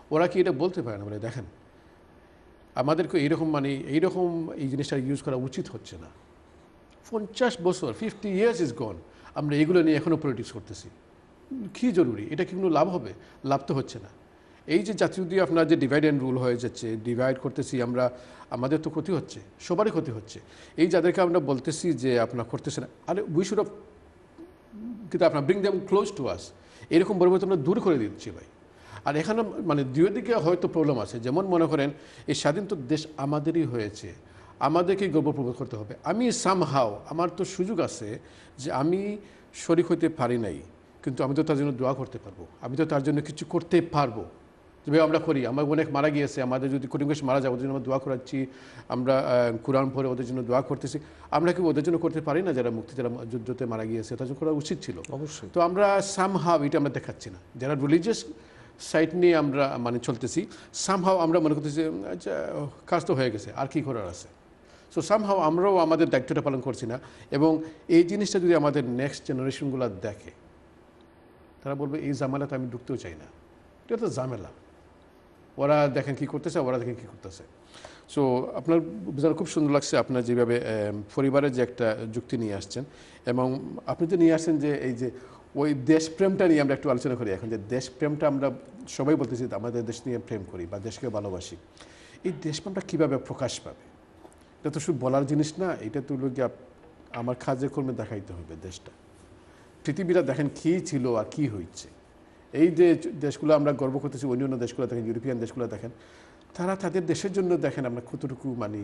ওরা কি এটা বলতে পারে না? বলে দেখেন আমাদেরকে এইরকম এইরকম এই জিনিসটা ইউজ করা উচিত হচ্ছে না। 50 বছর 50 years ইজ গন, আমরা এগুলো নিয়ে এখনও পলিটিক্স করতেছি। কী জরুরি? এটা কি কোনো লাভ হবে? লাভ তো হচ্ছে না। এই যে জাতীয় দিয়ে আপনার যে ডিভাইড অ্যান্ড রুল হয়ে যাচ্ছে, ডিভাইড করতেছি আমরা, আমাদের তো ক্ষতি হচ্ছে, সবারই ক্ষতি হচ্ছে। এই যাদেরকে আমরা বলতেছি যে আপনার করতেছে না, আরে উই শুড অফ কিন্তু আপনার bring them close to us, এরকম পরিবর্তন আমরা দূর করে দিচ্ছি ভাই। আর এখানে দুই দিকে হয়তো প্রবলেম আছে। যেমন মনে করেন এই স্বাধীন তো দেশ আমাদেরই হয়েছে, আমাদেরকে গর্বপ্রবোধ করতে হবে। আমি সামহাও আমার তো সুযোগ আছে যে আমি শরিক হইতে পারি নাই, কিন্তু আমি তো তার জন্য দোয়া করতে পারবো, আমি তো তার জন্য কিছু করতে পারবো। যেভাবে আমরা করি, আমার অনেক মারা গিয়েছে, আমাদের যদি কঠিন মারা যায় ওদের জন্য আমরা দোয়া করাচ্ছি, আমরা কোরআন পড়ে ওদের জন্য দোয়া করতেছি। আমরা কি ওদের জন্য করতে পারি না? যারা যারা যুদ্ধতে মারা গিয়েছে তার জন্য করা উচিত ছিল অবশ্যই। তো আমরা সামহাও এটা আমরা দেখাচ্ছি না। যারা রিলিজিয়াস সাইট নিয়ে আমরা চলতেছি, সামহাও আমরা মনে করতেছি আচ্ছা কাজ তো হয়ে গেছে, আর কি করার আছে। সো সামহাও আমরাও আমাদের দায়িত্বটা পালন করছি না। এবং এই জিনিসটা যদি আমাদের নেক্সট জেনারেশনগুলো দেখে, তারা বলবে এই ঝামেলাতে আমি ঢুকতেও চাই না, এটা তো ঝামেলা। ওরা দেখেন কী করতেছে, ওরা দেখেন কী করতেছে। সো আপনার বোঝানো খুব সুন্দর লাগছে, আপনার যেভাবে পরিবারের যে একটা যুক্তি নিয়ে আসছেন, এবং আপনি তো নিয়ে আসছেন যে এই যে ওই দেশপ্রেমটা নিয়ে আমরা একটু আলোচনা করি এখন। যে দেশপ্রেমটা আমরা সবাই বলতেছি আমাদের দেশ নিয়ে প্রেম করি বা দেশকে ভালোবাসি, এই দেশপ্রেমটা কীভাবে প্রকাশ পাবে? এটা তো শুধু বলার জিনিস না, এটা তো লোক আমার কাজের কর্মে দেখাইতে হবে দেশটা। পৃথিবীটা দেখেন কী ছিল আর কী হয়েছে। এই যে দেশগুলো আমরা গর্ব করতেছি, অন্য দেশগুলো দেখেন, ইউরোপিয়ান দেশগুলো দেখেন, তারা তাদের দেশের জন্য দেখেন আমরা কতটুকু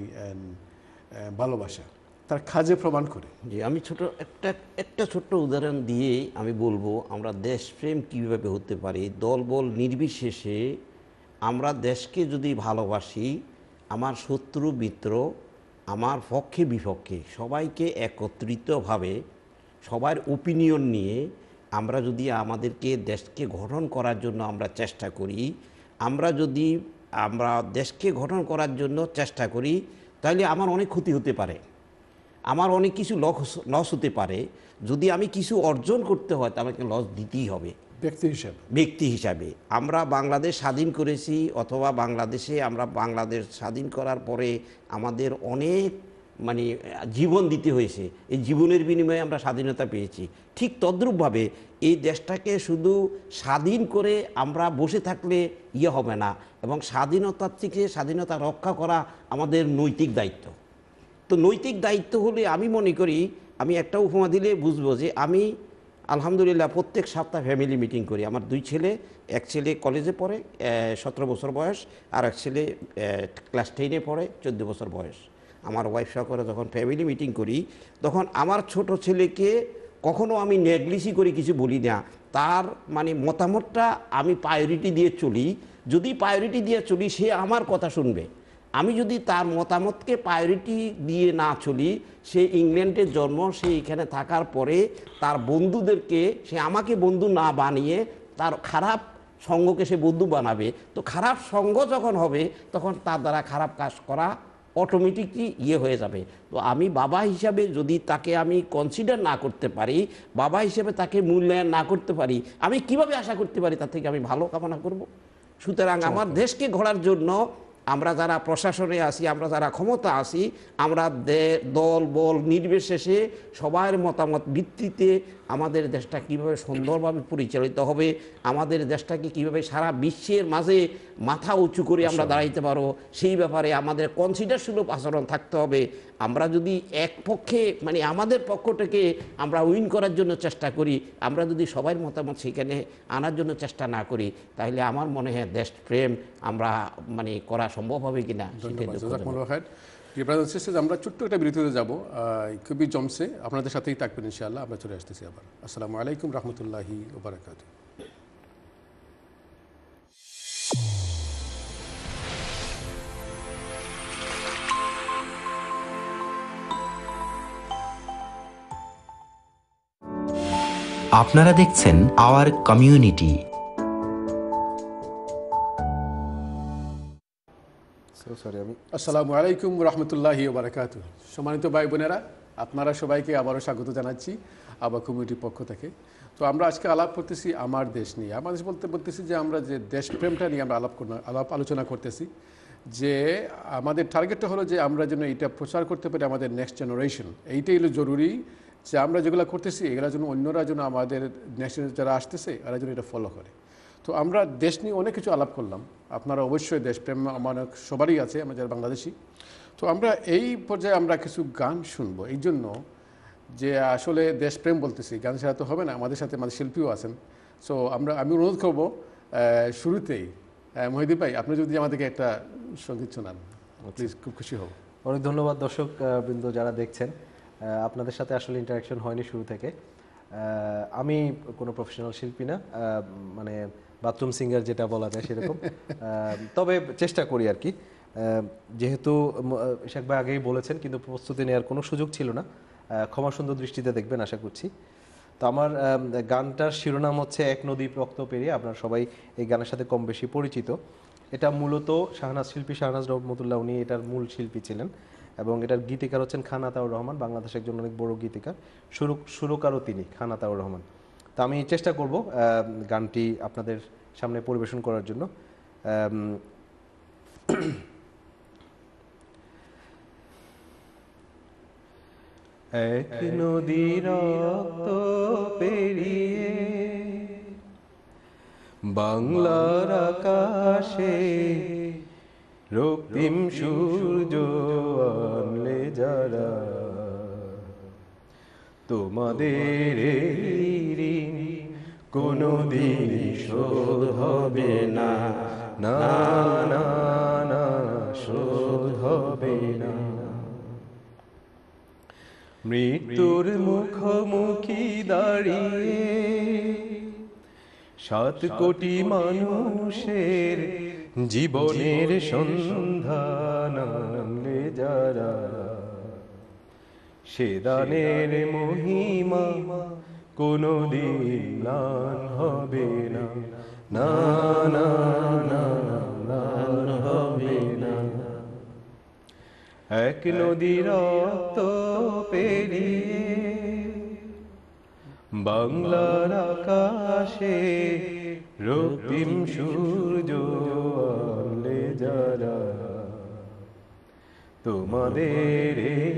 ভালোবাসা তার কাজে প্রমাণ করে। জি, আমি একটা ছোট্ট উদাহরণ দিয়ে আমি বলবো আমরা দেশপ্রেম কীভাবে হতে পারি। দল বল নির্বিশেষে আমরা দেশকে যদি ভালোবাসি, আমার শত্রু মিত্র, আমার পক্ষে বিপক্ষে সবাইকে একত্রিতভাবে সবার ওপিনিয়ন নিয়ে আমরা যদি আমাদেরকে দেশকে গঠন করার জন্য আমরা চেষ্টা করি, আমরা দেশকে গঠন করার জন্য চেষ্টা করি, তাহলে আমার অনেক ক্ষতি হতে পারে, আমার অনেক কিছু লস হতে পারে। যদি আমি কিছু অর্জন করতে হয় তা আমাকে লস দিতেই হবে ব্যক্তি হিসাবে। আমরা বাংলাদেশ স্বাধীন করেছি, অথবা বাংলাদেশ স্বাধীন করার পরে আমাদের অনেক জীবন দিতে হয়েছে। এই জীবনের বিনিময়ে আমরা স্বাধীনতা পেয়েছি। ঠিক তদ্রূপভাবে এই দেশটাকে শুধু স্বাধীন করে আমরা বসে থাকলে হবে না, এবং স্বাধীনতার থেকে স্বাধীনতা রক্ষা করা আমাদের নৈতিক দায়িত্ব। তো নৈতিক দায়িত্ব হলে আমি মনে করি, আমি একটা উপমা দিলে বুঝবো যে আমি আলহামদুলিল্লাহ প্রত্যেক সপ্তাহে ফ্যামিলি মিটিং করি। আমার দুই ছেলে, এক ছেলে কলেজে পড়ে 17 বছর বয়স, আর এক ছেলে ক্লাস 10-এ পড়ে 14 বছর বয়স। আমার ওয়াইফ সহ করে যখন ফ্যামিলি মিটিং করি, তখন আমার ছোট ছেলেকে কখনো আমি নেগলিজি করে কিছু বলি না। তার মতামতটা আমি প্রায়োরিটি দিয়ে চলি। যদি প্রায়োরিটি দিয়ে চলি, সে আমার কথা শুনবে। আমি যদি তার মতামতকে প্রায়োরিটি দিয়ে না চলি, সে ইংল্যান্ডের জন্ম, সে এখানে থাকার পরে তার বন্ধুদেরকে সে আমাকে বন্ধু না বানিয়ে তার খারাপ সঙ্গকে সে বন্ধু বানাবে। তো খারাপ সঙ্গ যখন হবে, তখন তার দ্বারা খারাপ কাজ করা অটোমেটিকলি হয়ে যাবে। তো আমি বাবা হিসাবে যদি তাকে আমি কনসিডার না করতে পারি, বাবা হিসেবে তাকে মূল্যায়ন না করতে পারি, আমি কিভাবে আশা করতে পারি তার থেকে আমি ভালো কামনা করব? সুতরাং আমার দেশকে গড়ার জন্য আমরা যারা প্রশাসনে আছি, আমরা যারা ক্ষমতা আছি, আমরা দল বল নির্বিশেষে সবার মতামত ভিত্তিতে আমাদের দেশটা কীভাবে সুন্দরভাবে পরিচালিত হবে, আমাদের দেশটাকে কীভাবে সারা বিশ্বের মাঝে মাথা উঁচু করে আমরা দাঁড়াইতে পারো, সেই ব্যাপারে আমাদের কনসিডারশীল আচরণ থাকতে হবে। আমরা যদি এক পক্ষে আমাদের পক্ষ থেকে আমরা উইন করার জন্য চেষ্টা করি, আমরা যদি সবার মতামত সেখানে আনার জন্য চেষ্টা না করি, তাহলে আমার মনে হয় দেশপ্রেম আমরা করা সম্ভব হবে কিনা। আমরা ছোট্ট একটা বিরতিতে যাব, খুবই জমছে, আপনাদের সাথেই থাকবেন ইনশাআল্লাহ। আমরা চলে আসতেছি আবার। আসসালামু আলাইকুম রহমতুল্লাহি ওয়া বারাকাতুহু। আপনারা দেখছেন আওয়ার কমিউনিটি। আসসালামু আলাইকুম রহমতুল্লাহি ওয়া বারাকাতুহু। সম্মানিত ভাই বোনেরা, আপনারা সবাইকে আবারও স্বাগত জানাচ্ছি আবার কমিউনিটির পক্ষ থেকে। তো আমরা আজকে আলাপ করতেছি আমার দেশ নিয়ে। আমার দেশ বলতেছি যে আমরা যে দেশপ্রেমটা নিয়ে আমরা আলাপ আলোচনা করতেছি, যে আমাদের টার্গেটটা হলো যে আমরা যেন এটা প্রচার করতে পারি আমাদের নেক্সট জেনারেশন। এইটাই হলো জরুরি, যে আমরা যেগুলো করতেছি এগুলো যেন অন্যরা যেন আমাদের নেক্সট যারা আসতেছে এরা যেন এটা ফলো করে। তো আমরা দেশ নিয়ে অনেক কিছু আলাপ করলাম। আপনারা অবশ্যই দেশপ্রেম আমার সবারই আছে, আমরা যারা বাংলাদেশি। তো আমরা এই পর্যায়ে আমরা কিছু গান শুনবো, এই জন্য যে আসলে দেশপ্রেম বলতেছি, গান ছাড়া তো হবে না, আমাদের সাথে আমাদের শিল্পীও আছেন। সো আমি অনুরোধ করবো শুরুতেই মহিদীপ ভাই, আপনি যদি আমাদেরকে একটা সঙ্গীত শোনান প্লিজ, খুব খুশি হব। অনেক ধন্যবাদ দর্শক বৃন্দ যারা দেখছেন। আপনাদের সাথে আসলে ইন্টারাকশন হয়নি শুরু থেকে। আমি কোনো প্রফেশনাল শিল্পী না, মানে বাথরুম সিঙ্গার যেটা বলা যায় সেরকম। তবে চেষ্টা করি আর কি, যেহেতু ইশাক ভাই আগেই বলেছেন, কিন্তু প্রস্তুতি নেওয়ার কোনো সুযোগ ছিল না। ক্ষমা সুন্দর দৃষ্টিতে দেখবেন আশা করছি। তো আমার গানটার শিরোনাম হচ্ছে এক নদী রক্ত পেরিয়ে। আপনারা সবাই এই গানের সাথে কম বেশি পরিচিত। এটা মূলত শিল্পী শাহনাজ রহমতুল্লাহ, উনি এটার মূল শিল্পী ছিলেন, এবং এটার গীতিকার হচ্ছেন খান আতাউর রহমান, বাংলাদেশের একজন অনেক বড় গীতিকার, সুরকারও তিনি খান আতাউর রহমান। তো আমি চেষ্টা করব গানটি আপনাদের সামনে পরিবেশন করার জন্য। এক নদী রক্ত পেরিয়ে বাংলার আকাশে রক্তিম সূর্য আনলে যারা, তোমাদের ঋণ কোনদিন শোধ হবে না, না না না শোধ হবে না। মৃত্যুর মুখোমুখি দাঁড়িয়ে 7 কোটি মানুষের জীবনের সন্ধান আনলে যারা, সে দানের মহিমা কোনদিন ম্লান হবে না, না না না ম্লান হবে না। এক নদী রক্ত পেরিয়ে বাংলার আকাশে রক্তিম সূর্য আনলে যারা, তোমাদের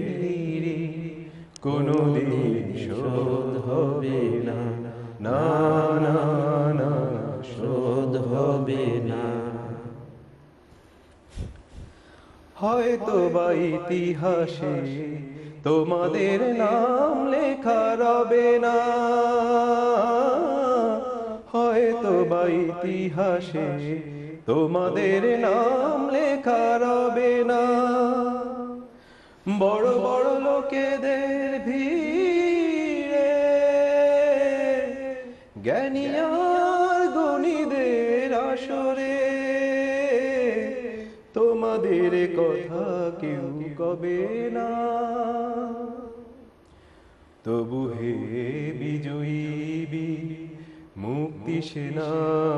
কোনদিন শোধ হবে না, না না না শোধ হবে না। হয়তো বা ইতিহাসে তোমাদের নাম লেখা রবে না, হয়তো বা ইতিহাসে তোমাদের নাম লেখা রবে না। বড় বড় লোকেদের ভিড়ে জ্ঞানী আর গুণীদের আসরে তোমাদের কথা কেউ কবে না। তবু হে বিজয়ী মুক্তি সেনা,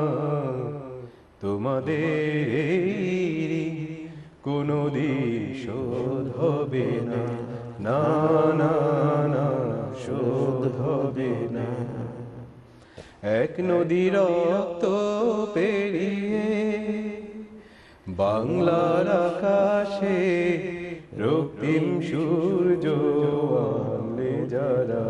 তোমাদের কোনদিন শোধ হবে না, না না না শোধ হবে না। এক নদী রক্ত পেরিয়ে বাংলার আকাশে রক্তিম সূর্য আনলে যারা,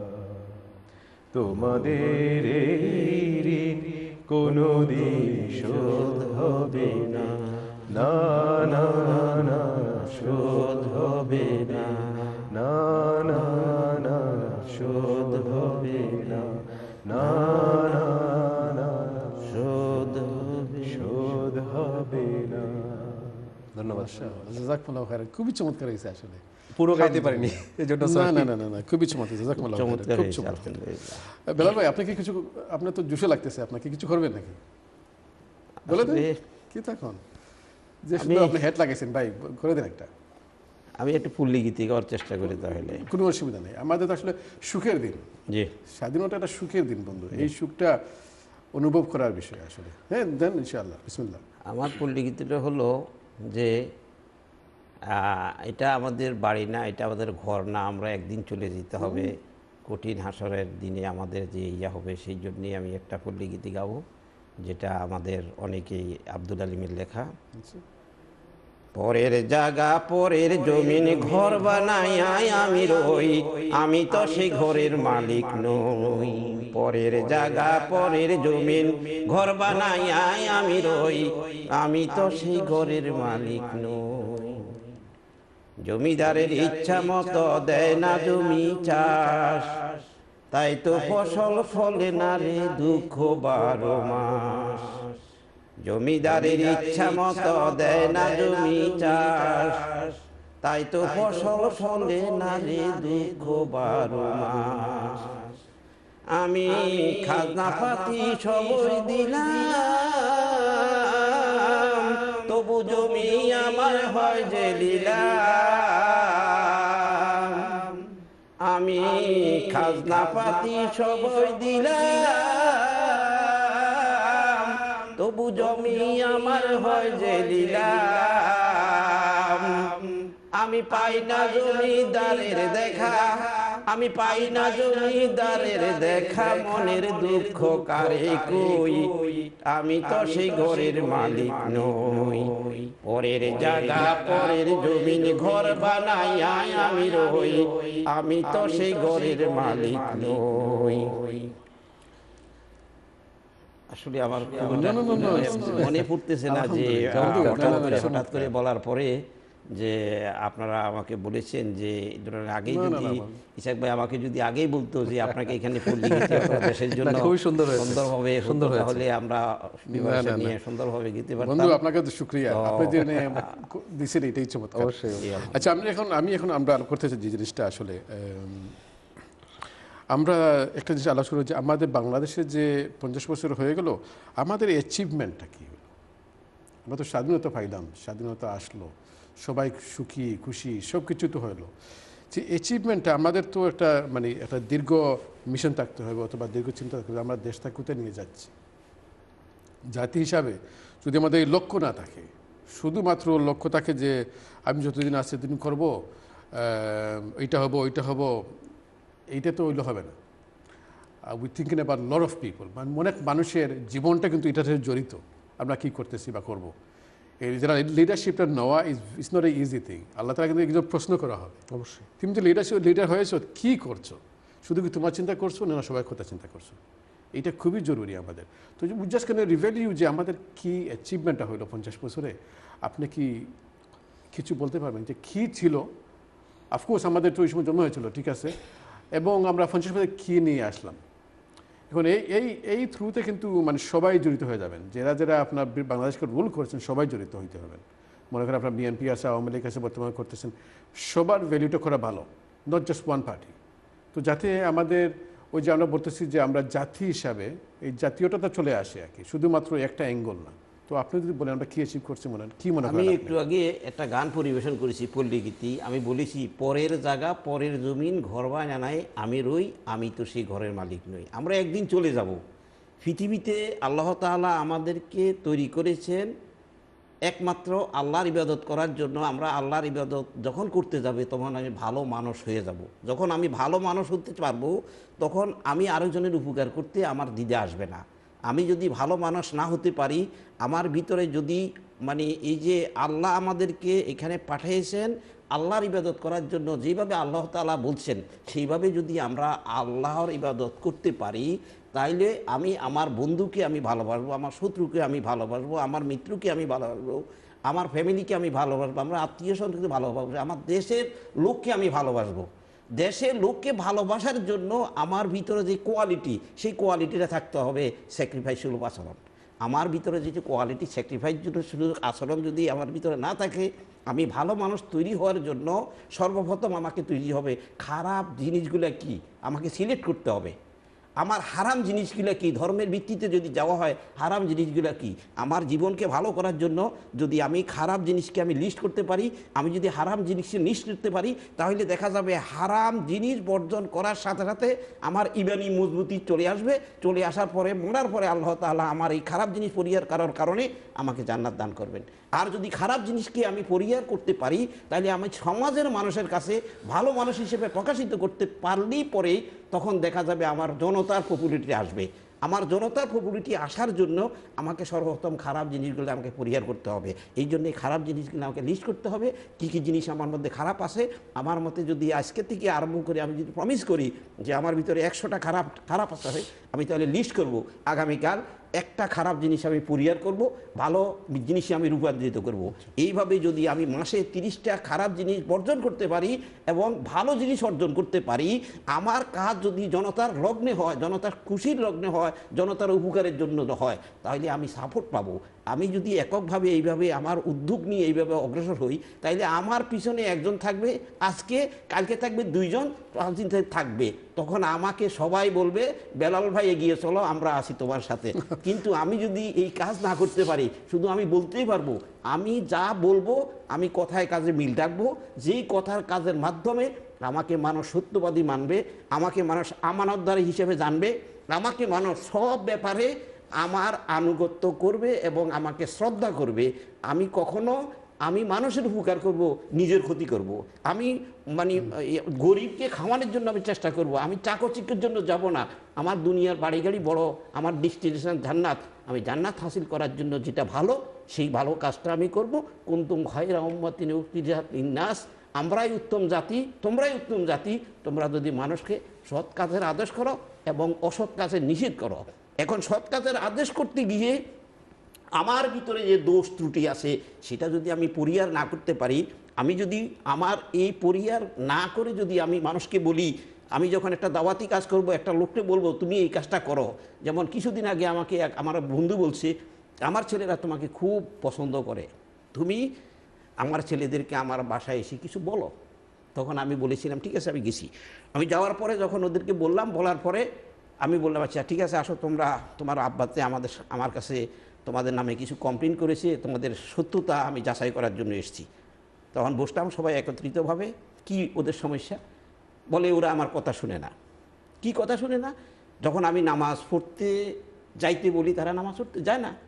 তোমাদের ঋণ কোনদিন শোধ হবে না, না না না শোধ হবে না, না না না শোধ হবে না, না না না শোধ হবে না। ধন্যবাদ। জাযাকুমুল্লাহু খাইরান, খুবই চমৎকার হয়েছে আসলে। পুরো গাইতে পারিনি এজন্য না না না না খুবই চমৎকার, জাযাকুমুল্লাহু খাইরান, খুব চমৎকার। বেলাল ভাই, আপনাকে কিছু, আপনার তো জোশে লাগতেছে, আপনাকে কিছু করবেন নাকি বলে দেন কি তখন, যে শুধু আপনি হেড লাগাইছেন ভাই, করে দেন একটা। আমি একটু পল্লী গীতি গাওয়ার চেষ্টা করি তাহলে। কোনো অসুবিধা নেই, আমাদের তো আসলে সুখের দিন, জি স্বাধীনতা একটা সুখের দিন বন্ধু, এই সুখটা অনুভব করার বিষয় আসলে। হ্যাঁ দেন ইনশাআল্লাহ, বিসমিল্লাহ। আমার পল্লী গীতিটা হলো যে এটা আমাদের বাড়ি না, এটা আমাদের ঘর না, আমরা একদিন চলে যেতে হবে, কঠিন হাসরের দিনে আমাদের যে ইয়া হবে, সেই জন্যে আমি একটা পল্লী গীতি গাবো, যেটা আমাদের অনেকেই আব্দুল আলিমের লেখা। পরের জায়গা পরের জমিন ঘর বানায় আমি রই, আমি তো সেই ঘরের মালিক নই। পরের জায়গা পরের জমিন ঘর বানায় আমি রই, আমি তো সেই ঘরের মালিক নই। জমিদারের ইচ্ছা মতো দেয় না জমি চাষ, তাই তো ফসল ফলে না রে দুঃখ 12 মাস। জমিদারের ইচ্ছা মতো দেয় না জমি চাষ, তাই তো ফসল ফলে না রে দুঃখ 12 মাস। আমি খাজনা পাতি সবই দিলাম, তবু জমি আমার হয় যে লিলাম। আমি খাজনা পাতি সবই দিলাম, তবু জমি আমার হয় যে লিলাম। আমি পাই না জমিদারের দেখা, আমি পাই না জমিদারের দেখা, মনের দুঃখ কারে কই, আমি তো সেই ঘরের মালিক নই। পরের জায়গা পরের জমিন ঘর বানাই আমি রই, আমি তো সেই ঘরের মালিক নই। আসলে আমার মনে পড়তেছে না যে হঠাৎ করে বলার পরে যে আপনারা আমাকে বলেছেন যে আগেই যদি ইসাক ভাই আমাকে যদি আগেই বলতো যে আপনাকে এখানে পল্লী গীতি দেশের জন্য খুবই সুন্দরভাবে তাহলে আমরা নিয়ে সুন্দরভাবে গীতি পারতাম। বন্ধু আপনাকে তো শুকরিয়া, আপনি যে দিছেন এটাই চমৎকার। আচ্ছা আমি এখন আমরা আলোচনা করতে চাই যে জিনিসটা আসলে আমরা একটা জিনিস আলোচনা করি যে আমাদের বাংলাদেশে যে 50 বছর হয়ে গেল, আমাদের অ্যাচিভমেন্টটা কী হলো? আমরা তো স্বাধীনতা পাইলাম, স্বাধীনতা আসলো, সবাই সুখী খুশি সব কিছু তো হলো, যে অ্যাচিভমেন্টটা আমাদের তো একটা মানে একটা দীর্ঘ মিশন থাকতে হবে অথবা দীর্ঘ চিন্তা থাকতে হবে, আমরা দেশটা কোথায় নিয়ে যাচ্ছি। জাতি হিসাবে যদি আমাদের এই লক্ষ্য না থাকে, শুধুমাত্র লক্ষ্য থাকে যে আমি যতদিন আসছে দিন করবো, এইটা হবো ওইটা হবো, এইটা তো ওইগুলো হবে না। We thinking about lot of people, মানে অনেক মানুষের জীবনটা কিন্তু এটার সাথে জড়িত, আমরা কী করতেছি বা করবো। এই যারা লিডারশিপটা নেওয়া is not a easy thing. Allah তাআলা কিন্তু একজন প্রশ্ন করা হবে অবশ্যই, তুমি যে লিডার হয়েছো কী করছো, শুধু কি তোমার চিন্তা করছো না সবাই কথা চিন্তা করছো, এটা খুবই জরুরি আমাদের। তো জাস্ট ক্যান রিভেল ইউ যে আমাদের কী অ্যাচিভমেন্টটা হলো 50 বছরে, আপনি কি কিছু বলতে পারবেন যে কী ছিল? অফকোর্স আমাদের তো ওই সময় জন্ম হয়েছিল, ঠিক আছে, এবং আমরা 50 বছরে কী নিয়ে আসলাম। এখন এই থ্রুতে কিন্তু মানে সবাই জড়িত হয়ে যাবেন, যারা আপনার বাংলাদেশকে রুল করেছেন সবাই জড়িত হইতে হবেন। মনে করেন আপনার বিএনপি আছে, আওয়ামী লীগ আছে, বর্তমানে করতেছেন, সবার ভ্যালুটা করা ভালো, নট জাস্ট ওয়ান পার্টি। তো যাতে আমাদের ওই যে আমরা বলতেছি যে আমরা জাতি হিসাবে এই জাতীয়তাটা চলে আসে আর কি, শুধুমাত্র একটা অ্যাঙ্গল না। তো আপনি যদি বলেন আমরা কী অ্যাচিভ করছি, কী মনে করেন? আমি একটু আগে একটা গান পরিবেশন করেছি পল্লী গীতি, আমি বলেছি পরের জায়গা পরের জমিন ঘর বানায় আমি রই, আমি তো সেই ঘরের মালিক নই। আমরা একদিন চলে যাব। পৃথিবীতে আল্লাহ তাআলা আমাদেরকে তৈরি করেছেন একমাত্র আল্লাহর ইবাদত করার জন্য। আমরা আল্লাহর ইবাদত যখন করতে যাবে তখন আমি ভালো মানুষ হয়ে যাব। যখন আমি ভালো মানুষ হতে পারবো তখন আমি আরেকজনের উপকার করতে আমার দ্বিধা আসবে না। আমি যদি ভালো মানুষ না হতে পারি, আমার ভিতরে যদি মানে এই যে আল্লাহ আমাদেরকে এখানে পাঠিয়েছেন আল্লাহর ইবাদত করার জন্য, যেভাবে আল্লাহ তাআলা বলছেন সেইভাবে যদি আমরা আল্লাহর ইবাদত করতে পারি, তাইলে আমি আমার বন্ধুকে আমি ভালোবাসবো, আমার শত্রুকে আমি ভালোবাসবো, আমার মিত্রকে আমি ভালোবাসবো, আমার ফ্যামিলিকে আমি ভালোবাসবো, আমরা আত্মীয় স্বজনকে ভালোবাসবো, আমার দেশের লোককে আমি ভালোবাসবো। দেশের লোককে ভালোবাসার জন্য আমার ভিতরে যে কোয়ালিটি, সেই কোয়ালিটিটা থাকতে হবে স্যাক্রিফাইসফুল আচরণ। আমার ভিতরে যে কোয়ালিটি স্যাক্রিফাইস শুধু আচরণ যদি আমার ভিতরে না থাকে, আমি ভালো মানুষ তৈরি হওয়ার জন্য সর্বপ্রথম আমাকে তৈরি হবে খারাপ জিনিসগুলো কি আমাকে সিলেক্ট করতে হবে। আমার হারাম জিনিসগুলো কি, ধর্মের ভিত্তিতে যদি যাওয়া হয় হারাম জিনিসগুলো কি, আমার জীবনকে ভালো করার জন্য যদি আমি খারাপ জিনিসকে আমি লিস্ট করতে পারি, আমি যদি হারাম জিনিসকে লিস্ট করতে পারি, তাহলে দেখা যাবে হারাম জিনিস বর্জন করার সাথে সাথে আমার ইমানি মজবুতি চলে আসবে। চলে আসার পরে মরার পরে আল্লাহ তাআলা আমার এই খারাপ জিনিস পরিহার করার কারণে আমাকে জান্নাত দান করবেন। আর যদি খারাপ জিনিসকে আমি পরিহার করতে পারি, তাহলে আমি সমাজের মানুষের কাছে ভালো মানুষ হিসেবে প্রকাশিত করতে পারলেই পরে তখন দেখা যাবে আমার জনতার পপুলারিটি আসবে। আমার জনতার পপুলারিটি আসার জন্য আমাকে সর্বপ্রথম খারাপ জিনিসগুলো আমাকে পরিহার করতে হবে। এই জন্য খারাপ জিনিসগুলো আমাকে লিস্ট করতে হবে, কী কী জিনিস আমার মধ্যে খারাপ আছে। আমার মতে যদি আজকে থেকে আরম্ভ করে আমি যদি প্রমিস করি যে আমার ভিতরে 100টা খারাপ আছে, আমি তাহলে লিস্ট করব, আগামীকাল একটা খারাপ জিনিস আমি পরিহার করব, ভালো জিনিসে আমি রূপান্তরিত করব। এইভাবে যদি আমি মাসে 30টা খারাপ জিনিস বর্জন করতে পারি এবং ভালো জিনিস অর্জন করতে পারি, আমার কাজ যদি জনতার লগ্নে হয়, জনতার খুশির লগ্নে হয়, জনতার উপকারের জন্য হয়, তাহলে আমি সাপোর্ট পাবো। আমি যদি এককভাবে এইভাবে আমার উদ্যোগ নিয়ে এইভাবে অগ্রসর হই, তাইলে আমার পিছনে একজন থাকবে, আজকে কালকে থাকবে 2 জন, 5 দিন থাকবে, তখন আমাকে সবাই বলবে বেলাল ভাই এগিয়ে চলো, আমরা আছি তোমার সাথে। কিন্তু আমি যদি এই কাজ না করতে পারি, শুধু আমি বলতেই পারবো, আমি যা বলবো আমি কথায় কাজে মিল রাখবো, যেই কথার কাজের মাধ্যমে আমাকে মানুষ সত্যবাদী মানবে, আমাকে মানুষ আমানতদার হিসেবে জানবে, আমাকে মানুষ সব ব্যাপারে আমার আনুগত্য করবে এবং আমাকে শ্রদ্ধা করবে। আমি কখনো আমি মানুষের উপকার করব, নিজের ক্ষতি করব। আমি মানে গরিবকে খাওয়ানোর জন্য আমি চেষ্টা করব, আমি চাকচিক্যের জন্য যাব না। আমার দুনিয়ার বাড়ি গাড়ি বড়, আমার ডেস্টিনেশন জান্নাত, আমি জান্নাত হাসিল করার জন্য যেটা ভালো সেই ভালো কাজটা আমি করব। কুনতুম খায়রা উম্মাতিন উখরিজাত লিন-নাস, আমরাই উত্তম জাতি, তোমরাই উত্তম জাতি, তোমরা যদি মানুষকে সৎ কাজের আদেশ করো এবং অসৎ কাজের নিষেধ করো। এখন সৎ কাজের আদেশ করতে গিয়ে আমার ভিতরে যে দোষ ত্রুটি আছে সেটা যদি আমি পরিহার না করতে পারি, আমি যদি আমার এই পরিহার না করে যদি আমি মানুষকে বলি, আমি যখন একটা দাওয়াতি কাজ করব, একটা লোককে বলবো তুমি এই কাজটা করো। যেমন কিছুদিন আগে আমাকে আমার বন্ধু বলছে, আমার ছেলেরা তোমাকে খুব পছন্দ করে, তুমি আমার ছেলেদেরকে আমার বাসায় এসে কিছু বলো। তখন আমি বলেছিলাম ঠিক আছে, আমি গেছি। আমি যাওয়ার পরে যখন ওদেরকে বললাম, বলার পরে আমি বললাম আচ্ছা ঠিক আছে, আসো তোমরা, তোমার আব্বাতে আমার কাছে তোমাদের নামে কিছু কমপ্লেন করেছে, তোমাদের সত্যতা আমি যাচাই করার জন্য এসেছি। তখন বসলাম সবাই একত্রিতভাবে, কি ওদের সমস্যা? বলে ওরা আমার কথা শুনে না। কি কথা শুনে না? যখন আমি নামাজ পড়তে যাইতে বলি তারা নামাজ পড়তে যায় না।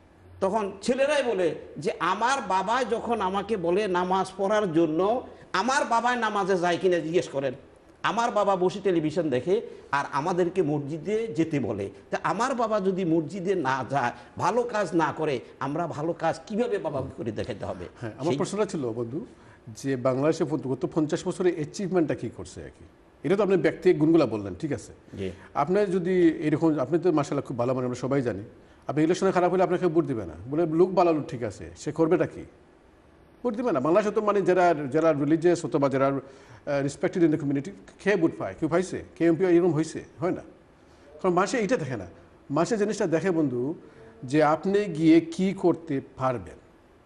তখন ছেলেরাই বলে যে আমার বাবা যখন আমাকে বলে নামাজ পড়ার জন্য, আমার বাবায় নামাজে যায় কিনা জিজ্ঞেস করেন। আমার বাবা বসে টেলিভিশন দেখে আর আমাদেরকে মসজিদে যেতে বলে। তা আমার বাবা যদি মসজিদে না যায়, ভালো কাজ না করে, আমরা ভালো কাজ কিভাবে বাবাকে করে দেখাতে হবে? হ্যাঁ, আমার প্রশ্নটা ছিল বন্ধু যে বাংলাদেশে গত 50 বছরের অ্যাচিভমেন্টটা কী করছে আর কি। এটা তো আপনি ব্যক্তিগত গুণগুলা বললেন, ঠিক আছে। আপনার যদি এরকম, আপনি তো মাশাআল্লাহ খুব ভালো, মানে আমরা সবাই জানি, আপনি ইলেকশনে খারাপ হলে আপনাকে ভোট দিবে না, বলে লোক ভালো, ঠিক আছে, সে করবেটা কি? ভোট দিবে না। বাংলাদেশে তো মানে যারা রিলিজিয়াস হতো বা যারা রেসপেক্টেড ইন দ্য কমিউনিটি, খেয়ে ভোট পায়, কেউ পাইছে, কে এমপি এরকম হয়েছে, হয় না। কারণ মাসে এইটা দেখে না, মাসে জিনিসটা দেখে বন্ধু যে আপনি গিয়ে কি করতে পারবেন,